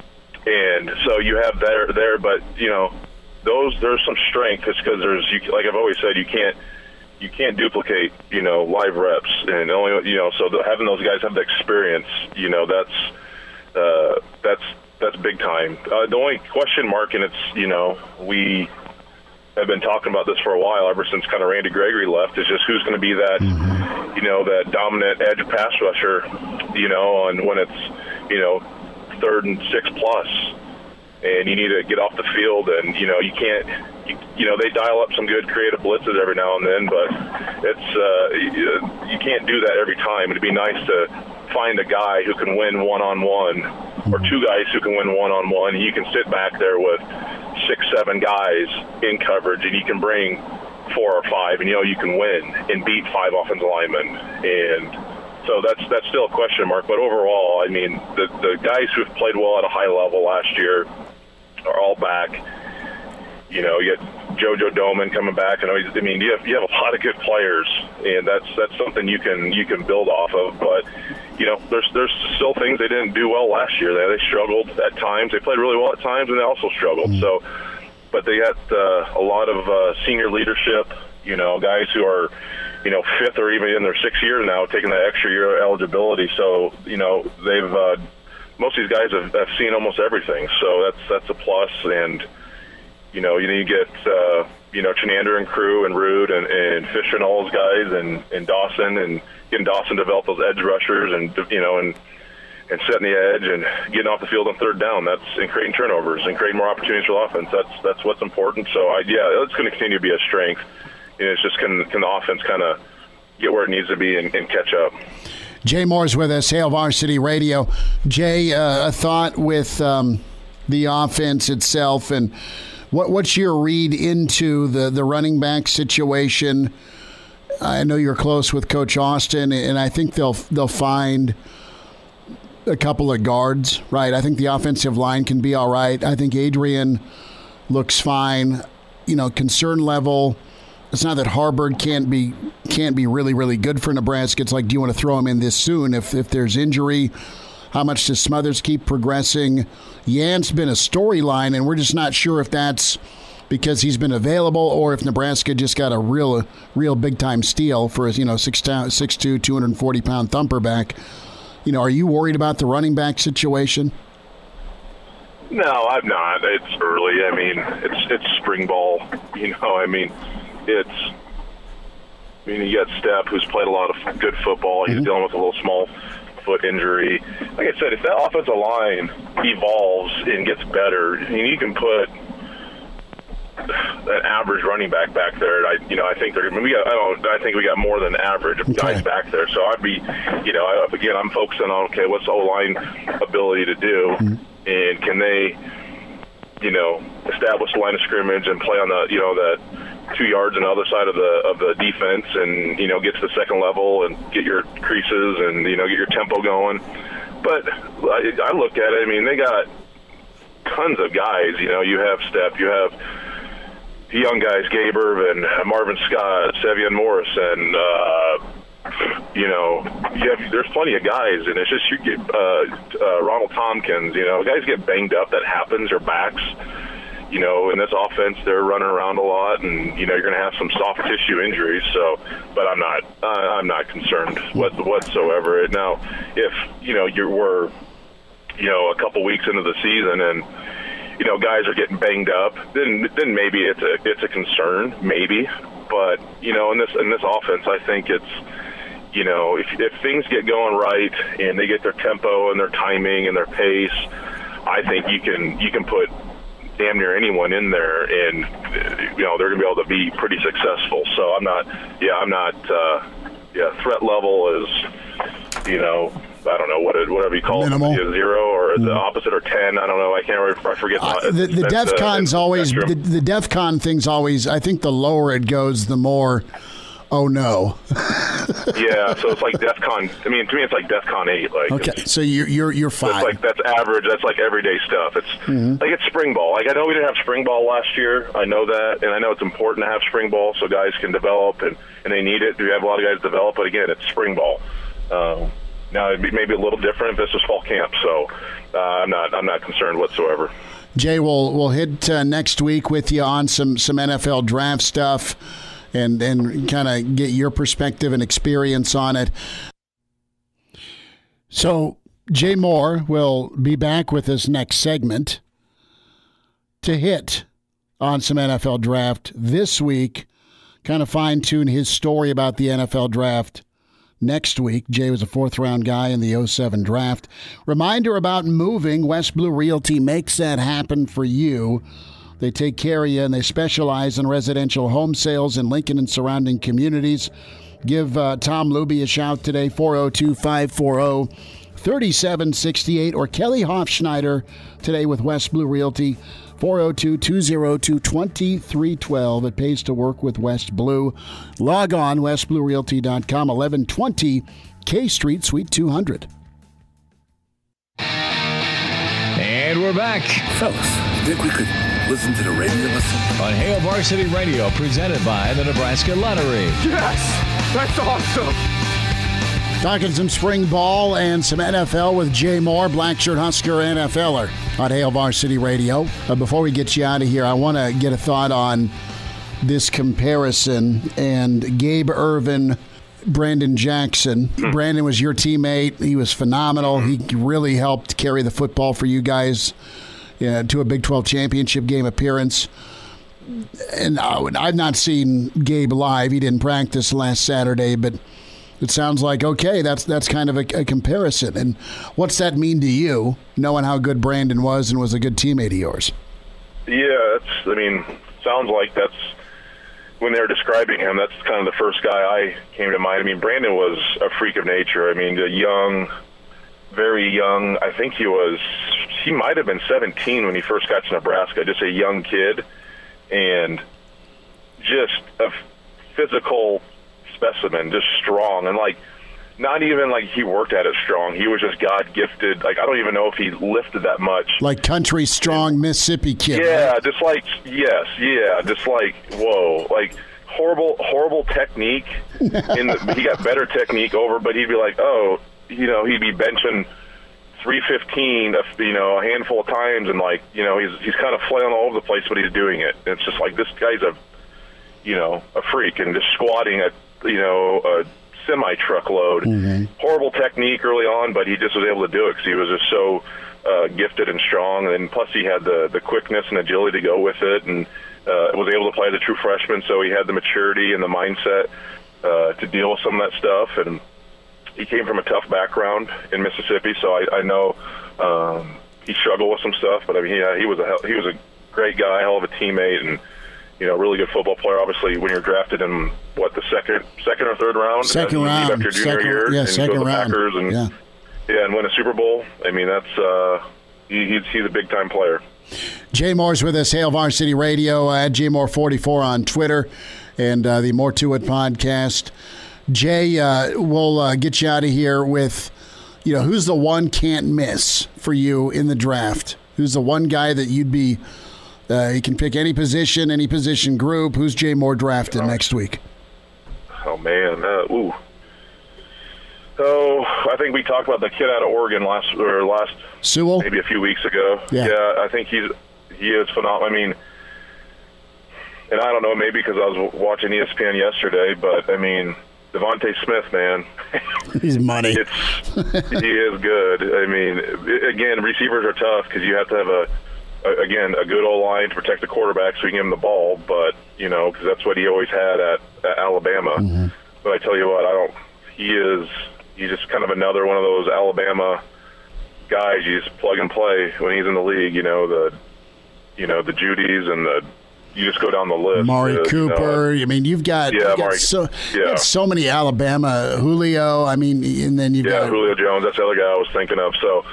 and so you have there, there, but, you know, those there's some strength just because there's, you, like I've always said, you can't you can't duplicate, you know, live reps, and only, you know, so the, having those guys have the experience, you know, that's uh, that's that's big time. Uh, the only question mark, and it's, you know, we have been talking about this for a while, ever since kind of Randy Gregory left, is just who's going to be that, you know, that dominant edge pass rusher, you know, and when it's, you know, third and six plus, and you need to get off the field, and, you know, you can't, you, you know, they dial up some good creative blitzes every now and then, but it's, uh, you, you can't do that every time. It'd be nice to find a guy who can win one-on-one, or two guys who can win one-on-one, and you can sit back there with six, seven guys in coverage, and you can bring four or five, and, you know, you can win and beat five offensive linemen. And so that's that's still a question mark. But overall, I mean, the, the guys who have played well at a high level last year are all back. You know, you get JoJo Doleman coming back, and I mean, you have you have a lot of good players, and that's that's something you can you can build off of. But you know, there's there's still things they didn't do well last year. They they struggled at times. They played really well at times, and they also struggled. Mm-hmm. So, but they got uh, a lot of uh, senior leadership. You know, guys who are, you know, fifth or even in their sixth year now, taking that extra year of eligibility. So, you know, they've uh, most of these guys have, have seen almost everything. So that's that's a plus. And you know, you need to get, uh, you know, Chenander and crew and Rude and, and Fisher and all those guys, and, and Dawson, and getting Dawson to develop those edge rushers, and, you know, and and setting the edge and getting off the field on third down. That's, and creating turnovers and creating more opportunities for offense. That's that's what's important. So, I, yeah, it's going to continue to be a strength. And it's just can, can the offense kind of get where it needs to be and, and catch up. Jay Moore's with us, Hail Varsity Radio. Jay, uh, a thought with um, the offense itself, and What, what's your read into the, the running back situation? I know you're close with Coach Austin, and I think they'll they'll find a couple of guards, right? I think the offensive line can be all right. I think Adrian looks fine. You know, concern level, it's not that Harburg can't be can't be really, really good for Nebraska. It's like, do you want to throw him in this soon if if there's injury? How much does Smothers keep progressing? Yan's been a storyline, and we're just not sure if that's because he's been available or if Nebraska just got a real, real big-time steal for his, you know, six two, two hundred forty pound thumper back. You know, are you worried about the running back situation? No, I'm not. It's early. I mean, it's it's spring ball. You know, I mean, it's. I mean, you got Stepp, who's played a lot of good football. He's mm-hmm. dealing with a little small foot injury. Like I said, if that offensive line evolves and gets better, I mean, you can put an average running back back there. I, you know, I think they're. I mean, we got. I don't. I think we got more than average of guys okay. back there. So I'd be, you know, I, again, I'm focusing on okay, what's the O-line ability to do, mm-hmm. and can they, you know, establish the line of scrimmage and play on the, you know, that two yards on the other side of the of the defense, and you know get to the second level and get your creases and you know get your tempo going. But I, I look at it. I mean, they got tons of guys. You know, you have Steph, you have young guys, Gabe Irvin, Marvin Scott, Sevian Morrison. Uh, you know, you have, there's plenty of guys, and it's just you get uh, uh, Ronald Tompkins. You know, guys get banged up. That happens. Their backs. You know, in this offense, they're running around a lot, and you know you're going to have some soft tissue injuries. So, but I'm not, uh, I'm not concerned what, whatsoever. Now, if you know you were, you know, a couple weeks into the season, and you know guys are getting banged up, then then maybe it's a it's a concern, maybe. But you know, in this in this offense, I think it's, you know, if if things get going right and they get their tempo and their timing and their pace, I think you can you can put damn near anyone in there, and you know they're going to be able to be pretty successful. So I'm not, yeah, I'm not, uh, yeah. Threat level is, you know, I don't know what it, whatever you call Minimal. it, zero or the opposite or ten. I don't know. I can't remember. I forget. Uh, the the DEFCON's uh, always the, the DEFCON thing's always. I think the lower it goes, the more. Oh no. Yeah, so it's like DEFCON. I mean, to me, it's like DEFCON eight. Like, okay, so you're you're you're fine. It's like that's average. That's like everyday stuff. It's mm-hmm. like it's spring ball. Like I know we didn't have spring ball last year. I know that, and I know it's important to have spring ball so guys can develop, and, and they need it. We have a lot of guys develop, but again, it's spring ball. Um, now it'd be maybe a little different if this was fall camp. So uh, I'm not I'm not concerned whatsoever. Jay, we'll we'll hit uh, next week with you on some some N F L draft stuff. And and kind of get your perspective and experience on it. So Jay Moore will be back with us next segment to hit on some N F L draft this week, kind of fine-tune his story about the N F L draft next week. Jay was a fourth-round guy in the oh seven draft. Reminder about moving. West Blue Realty makes that happen for you. They take care of you, and they specialize in residential home sales in Lincoln and surrounding communities. Give uh, Tom Luby a shout today, four oh two, five four oh, three seven six eight, or Kelly Hofschneider today with West Blue Realty, four oh two, two oh two, two three one two. It pays to work with West Blue. Log on, west blue realty dot com, eleven twenty K Street, Suite two hundred. And we're back. Fellas, think we could listen to the radio listen? On Hail Varsity Radio, presented by the Nebraska Lottery. Yes! That's awesome! Talking some spring ball and some N F L with Jay Moore, black shirt Husker N F L er on Hail Varsity Radio. Uh, before we get you out of here, I want to get a thought on this comparison and Gabe Irvin, Brandon Jackson. Hmm. Brandon was your teammate. He was phenomenal. He really helped carry the football for you guys uh, to a Big twelve championship game appearance. And uh, I've not seen Gabe live. He didn't practice last Saturday, but it sounds like, okay, that's that's kind of a, a comparison. And what's that mean to you, knowing how good Brandon was and was a good teammate of yours? Yeah, it's, I mean, sounds like that's, when they were describing him, that's kind of the first guy I came to mind. I mean, Brandon was a freak of nature. I mean, a young, very young, I think he was, he might have been seventeen when he first got to Nebraska, just a young kid, and just a physical specimen, just strong, and like, not even like he worked at it strong. He was just God gifted. Like, I don't even know if he lifted that much. Like country strong Mississippi kid. Yeah, right? just like, yes, yeah, just like, whoa, like horrible, horrible technique. In the, he got better technique over, but he'd be like, oh, you know, he'd be benching three fifteen, you know, a handful of times, and like, you know, he's he's kind of flailing all over the place, but he's doing it. And it's just like, this guy's a, you know, a freak, and just squatting at, you know, a semi-truckload. Mm-hmm. Horrible technique early on, but he just was able to do it because he was just so uh, gifted and strong, and plus he had the, the quickness and agility to go with it, and uh, was able to play as a true freshman, so he had the maturity and the mindset uh, to deal with some of that stuff, and he came from a tough background in Mississippi, so I, I know um, he struggled with some stuff, but I mean, yeah, he was a he was a great guy, hell of a teammate, and you know, really good football player. Obviously, when you're drafted in what the second, second or third round, second uh, round, after your junior second, year, yeah, and second go to the round, Packers, and yeah. yeah, and win a Super Bowl. I mean, that's uh, he, he's he's a big time player. Jay Moore's with us, Hail Varsity Radio, uh, at J Moore forty-four on Twitter, and uh, the More To It podcast. Jay, uh, we'll uh, get you out of here with, you know, who's the one can't miss for you in the draft? Who's the one guy that you'd be, uh, you can pick any position, any position group. Who's Jay Moore drafted oh. next week? Oh, man. Uh, ooh. So I think we talked about the kid out of Oregon last, or last Sewell, maybe a few weeks ago. Yeah, yeah I think he's he is phenomenal. I mean, and I don't know, maybe because I was watching E S P N yesterday, but I mean, Devontae Smith, man, he's money. It's he is good. I mean, again, receivers are tough because you have to have a, a again a good old line to protect the quarterback so you can give him the ball. But you know, because that's what he always had at, at Alabama. Mm-hmm. But I tell you what, I don't. He is. He's just kind of another one of those Alabama guys. You just plug and play when he's in the league. You know the, you know the Judys and the. You just go down the list. Amari uh, Cooper. You know, I mean, you've got, yeah, you've got Amari, so yeah. you've got so many Alabama. Julio. I mean, and then you've yeah, got Julio Jones. That's the other guy I was thinking of. So.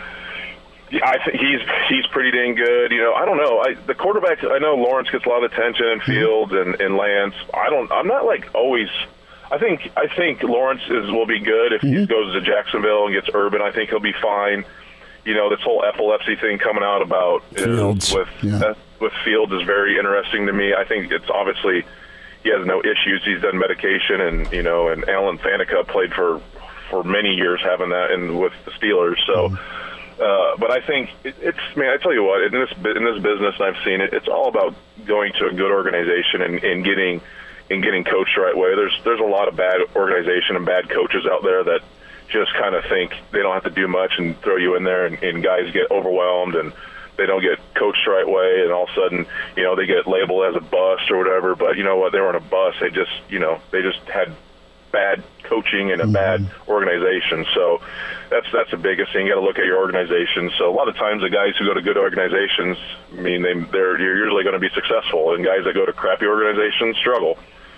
Yeah, I think he's he's pretty dang good. You know, I don't know. I, the quarterbacks. I know Lawrence gets a lot of attention, and Fields and, and Lance. I don't. I'm not like always. I think I think Lawrence is will be good if mm-hmm. he goes to Jacksonville and gets Urban. I think he'll be fine. You know, this whole epilepsy thing coming out about Fields. with yeah. uh, with Fields is very interesting to me. I think it's obviously he has no issues. He's done medication, and you know, and Alan Faneca played for for many years having that, and with the Steelers. So. Mm-hmm. Uh, but I think it, it's, man, I tell you what, in this in this business, and I've seen it, it's all about going to a good organization and, and getting and getting coached the right way. There's there's a lot of bad organization and bad coaches out there that just kind of think they don't have to do much and throw you in there, and, and guys get overwhelmed and they don't get coached the right way, and all of a sudden, you know, they get labeled as a bust or whatever. But you know what, they weren't a bust. They just, you know, they just had bad coaching and a mm-hmm. bad organization. So that's that's the biggest thing. You got to look at your organization. So a lot of times the guys who go to good organizations, I mean, they, they're you're usually going to be successful, and guys that go to crappy organizations struggle.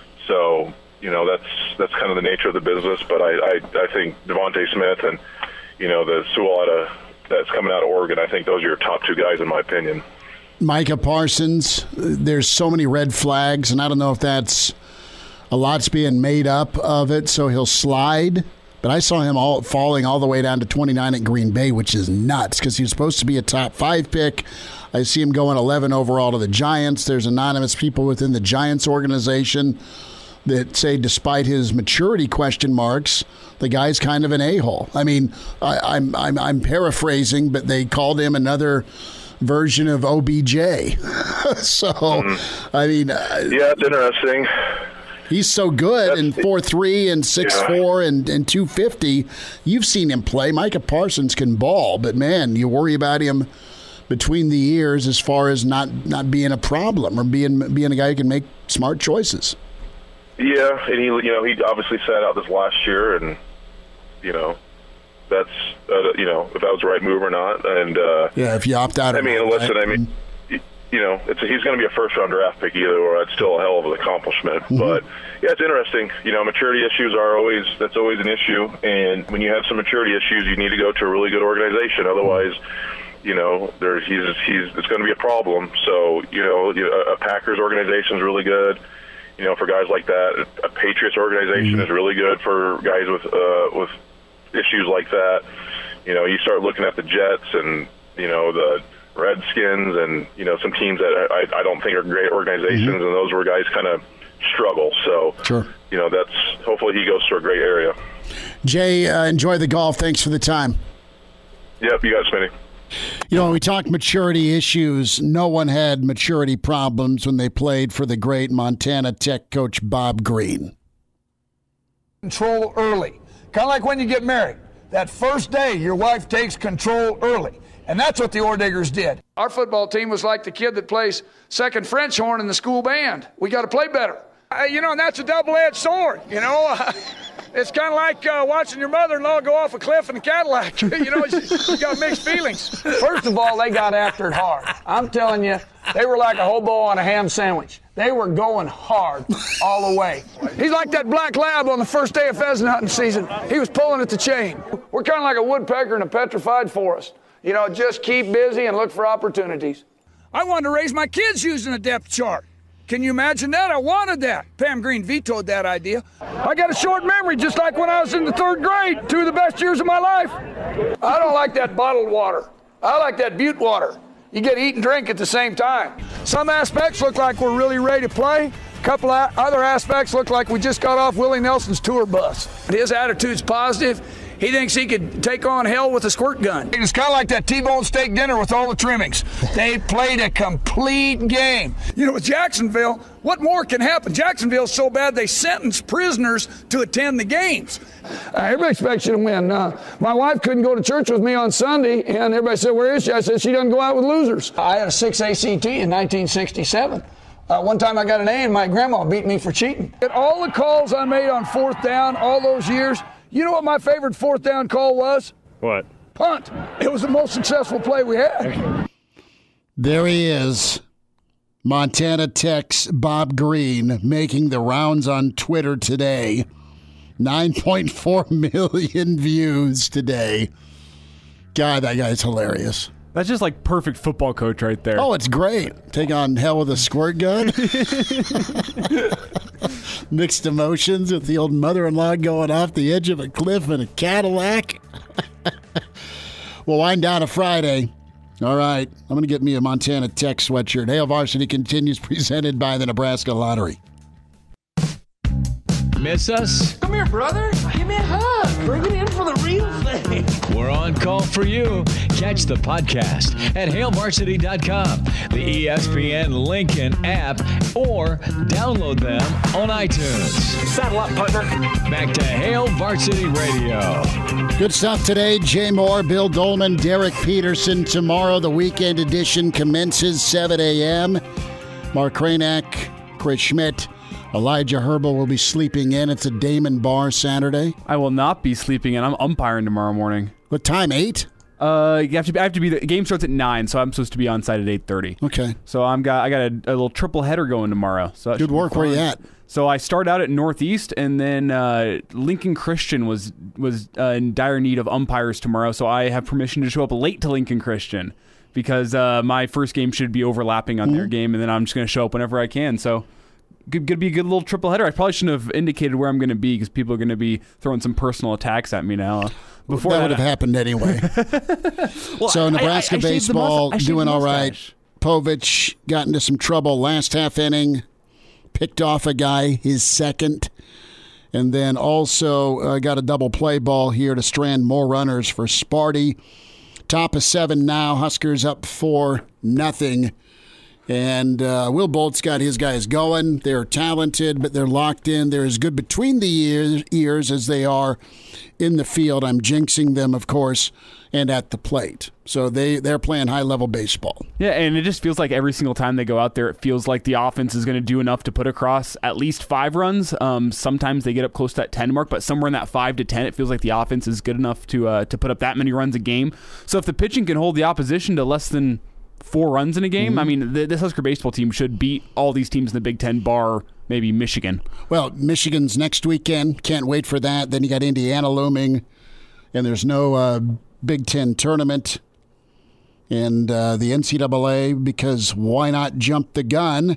So you know that's that's kind of the nature of the business. But I I, I think Devontae Smith and you know the Sewell out of, that's coming out of Oregon, I think those are your top two guys in my opinion. Micah Parsons, there's so many red flags, and I don't know if that's a lot's being made up of it, so he'll slide. But I saw him all falling all the way down to twenty-nine at Green Bay, which is nuts because he was supposed to be a top five pick. I see him going eleven overall to the Giants. There's anonymous people within the Giants organization that say despite his maturity question marks, the guy's kind of an a-hole. I mean, I, I'm, I'm, I'm paraphrasing, but they called him another version of O B J. so, mm. I mean... Uh, yeah, it's interesting. He's so good in four three and six four yeah. and, and two fifty. You've seen him play. Micah Parsons can ball, but, man, you worry about him between the ears as far as not, not being a problem or being being a guy who can make smart choices. Yeah, and he you know he obviously sat out this last year, and you know that's uh, you know if that was the right move or not. And uh, yeah, if you opt out, I mean, right? listen, I mean. You know, it's a, he's going to be a first-round draft pick either, or it's still a hell of an accomplishment. Mm-hmm. But yeah, it's interesting. You know, maturity issues are always that's always an issue, and when you have some maturity issues, you need to go to a really good organization. Otherwise, you know, there he's he's it's going to be a problem. So you know, a, a Packers organization is really good. You know, for guys like that, a Patriots organization mm-hmm. is really good for guys with uh, with issues like that. You know, you start looking at the Jets and you know the Redskins and you know some teams that I, I don't think are great organizations, mm-hmm. and those where guys kind of struggle. So sure. you know that's hopefully he goes to a great area. Jay, uh, enjoy the golf. Thanks for the time. Yep, you got it, Smitty. You know, when we talk maturity issues, no one had maturity problems when they played for the great Montana Tech coach Bob Green. Control early, kind of like when you get married. That first day, your wife takes control early. And that's what the Orediggers did. Our football team was like the kid that plays second French horn in the school band. We got to play better. Uh, you know, and that's a double-edged sword, you know. Uh, it's kind of like uh, watching your mother-in-law go off a cliff in a Cadillac. you know, you, you got mixed feelings. First of all, they got after it hard. I'm telling you, they were like a hobo on a ham sandwich. They were going hard all the way. He's like that black lab on the first day of pheasant hunting season. He was pulling at the chain. We're kind of like a woodpecker in a petrified forest. You know, just keep busy and look for opportunities. I wanted to raise my kids using a depth chart. Can you imagine that? I wanted that. Pam Green vetoed that idea. I got a short memory, just like when I was in the third grade, two of the best years of my life. I don't like that bottled water. I like that butte water. You get to eat and drink at the same time. Some aspects look like we're really ready to play. A couple of other aspects look like we just got off Willie Nelson's tour bus. His attitude's positive. He thinks he could take on hell with a squirt gun. It's kind of like that T-bone steak dinner with all the trimmings. They played a complete game. You know, with Jacksonville, what more can happen? Jacksonville's so bad they sentence prisoners to attend the games. Uh, everybody expects you to win. Uh, my wife couldn't go to church with me on Sunday, and everybody said, where is she? I said, she doesn't go out with losers. I had a six A C T in nineteen sixty-seven. Uh, one time I got an A and my grandma beat me for cheating. At all the calls I made on fourth down all those years, you know what my favorite fourth down call was? What? Punt. It was the most successful play we had. There he is. Montana Tech's Bob Green making the rounds on Twitter today. nine point four million views today. God, that guy's hilarious. That's just like perfect football coach right there. Oh, it's great. Take on hell with a squirt gun. Mixed emotions with the old mother-in-law going off the edge of a cliff in a Cadillac. We'll wind down a Friday. All right. I'm going to get me a Montana Tech sweatshirt. Hail Varsity continues, presented by the Nebraska Lottery. Miss us? Come here, brother. Give me a hug. Bring it in for the real thing. We're on call for you. Catch the podcast at hail varsity dot com, the E S P N Lincoln app, or download them on iTunes. Saddle up, partner. Back to Hail Varsity Radio. Good stuff today. Jay Moore, Bill Doleman, Derek Peterson. Tomorrow, the weekend edition commences seven a.m. Mark Kranak, Chris Schmidt, Elijah Herbel will be sleeping in. It's a Damon Bar Saturday. I will not be sleeping in. I'm umpiring tomorrow morning. What time? Eight? Uh, you have to. Be, I have to be. The game starts at nine, so I'm supposed to be on site at eight thirty. Okay. So I'm got. I got a, a little triple header going tomorrow. So that good work. Where you at? So I start out at Northeast, and then uh, Lincoln Christian was was uh, in dire need of umpires tomorrow. So I have permission to show up late to Lincoln Christian because uh, my first game should be overlapping on mm-hmm. their game, and then I'm just going to show up whenever I can. So. Could, could be a good little triple header. I probably shouldn't have indicated where I'm going to be because people are going to be throwing some personal attacks at me now. Before that, that would have happened anyway. well, so Nebraska I, I, I baseball must, doing all right. Povich got into some trouble last half inning, picked off a guy, his second, and then also uh, got a double play ball here to strand more runners for Sparty. Top of seven now. Huskers up four nothing. And uh, Will Bolt's got his guys going. They're talented, but they're locked in. They're as good between the ears, ears as they are in the field. I'm jinxing them, of course, and at the plate. So they, they're playing high-level baseball. Yeah, and it just feels like every single time they go out there, it feels like the offense is going to do enough to put across at least five runs. Um, sometimes they get up close to that ten mark, but somewhere in that five to ten, it feels like the offense is good enough to uh, to put up that many runs a game. So if the pitching can hold the opposition to less than four runs in a game, mm-hmm. I mean, this Husker baseball team should beat all these teams in the Big Ten, bar maybe Michigan. Well, Michigan's next weekend. Can't wait for that. Then you got Indiana looming, and there's no uh, Big Ten tournament. And uh, the N C double A, because why not jump the gun,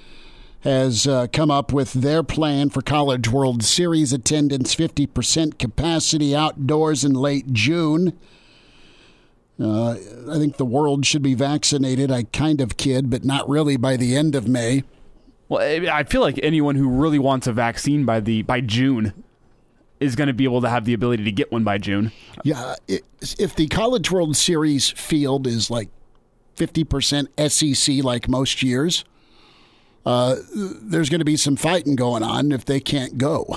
has uh, come up with their plan for College World Series attendance, fifty percent capacity outdoors in late June. Uh, I think the world should be vaccinated. I kind of kid, but not really by the end of May. Well, I feel like anyone who really wants a vaccine by the by June is going to be able to have the ability to get one by June. Yeah, it, if the College World Series field is like fifty percent S E C like most years, uh, there's going to be some fighting going on if they can't go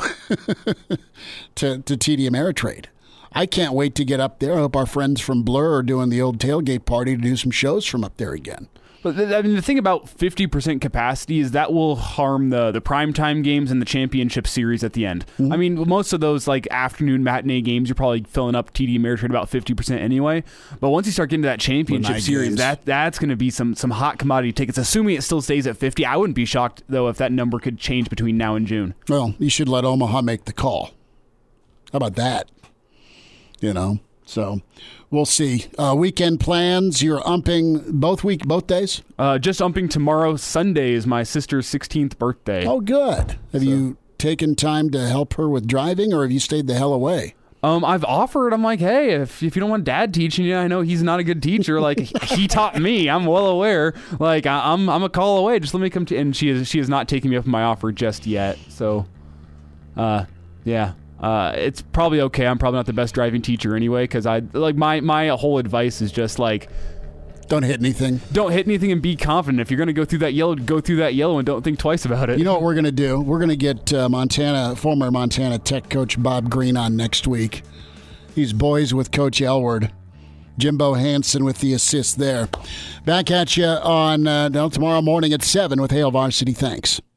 to, to T D Ameritrade. I can't wait to get up there. I hope our friends from Blur are doing the old tailgate party to do some shows from up there again. But th- I mean, the thing about fifty percent capacity is that will harm the the primetime games and the championship series at the end. Mm-hmm. I mean, most of those like afternoon matinee games, you're probably filling up T D Ameritrade about fifty percent anyway. But once you start getting to that championship series, games. that that's going to be some some hot commodity tickets. Assuming it still stays at fifty, I wouldn't be shocked though if that number could change between now and June. Well, you should let Omaha make the call. How about that? You know, So we'll see. Uh, weekend plans, you're umping both week, both days? Uh, just umping tomorrow. Sunday is my sister's sixteenth birthday. Oh, good. Have So. you taken time to help her with driving, or have you stayed the hell away? Um, I've offered. I'm like, hey, if if you don't want Dad teaching you, I know he's not a good teacher. Like he taught me. I'm well aware. Like I, I'm I'm a call away. Just let me come to. And she is she is not taking me up on my offer just yet. So, uh, yeah. Uh, it's probably okay. I'm probably not the best driving teacher anyway, because I like my my whole advice is just like, don't hit anything. Don't hit anything and be confident. If you're going to go through that yellow, go through that yellow and don't think twice about it. You know what we're going to do? We're going to get uh, Montana former Montana Tech coach Bob Green on next week. He's boys with Coach Elward. Jimbo Hansen with the assist there. Back at you on uh, tomorrow morning at seven with Hail Varsity. Thanks.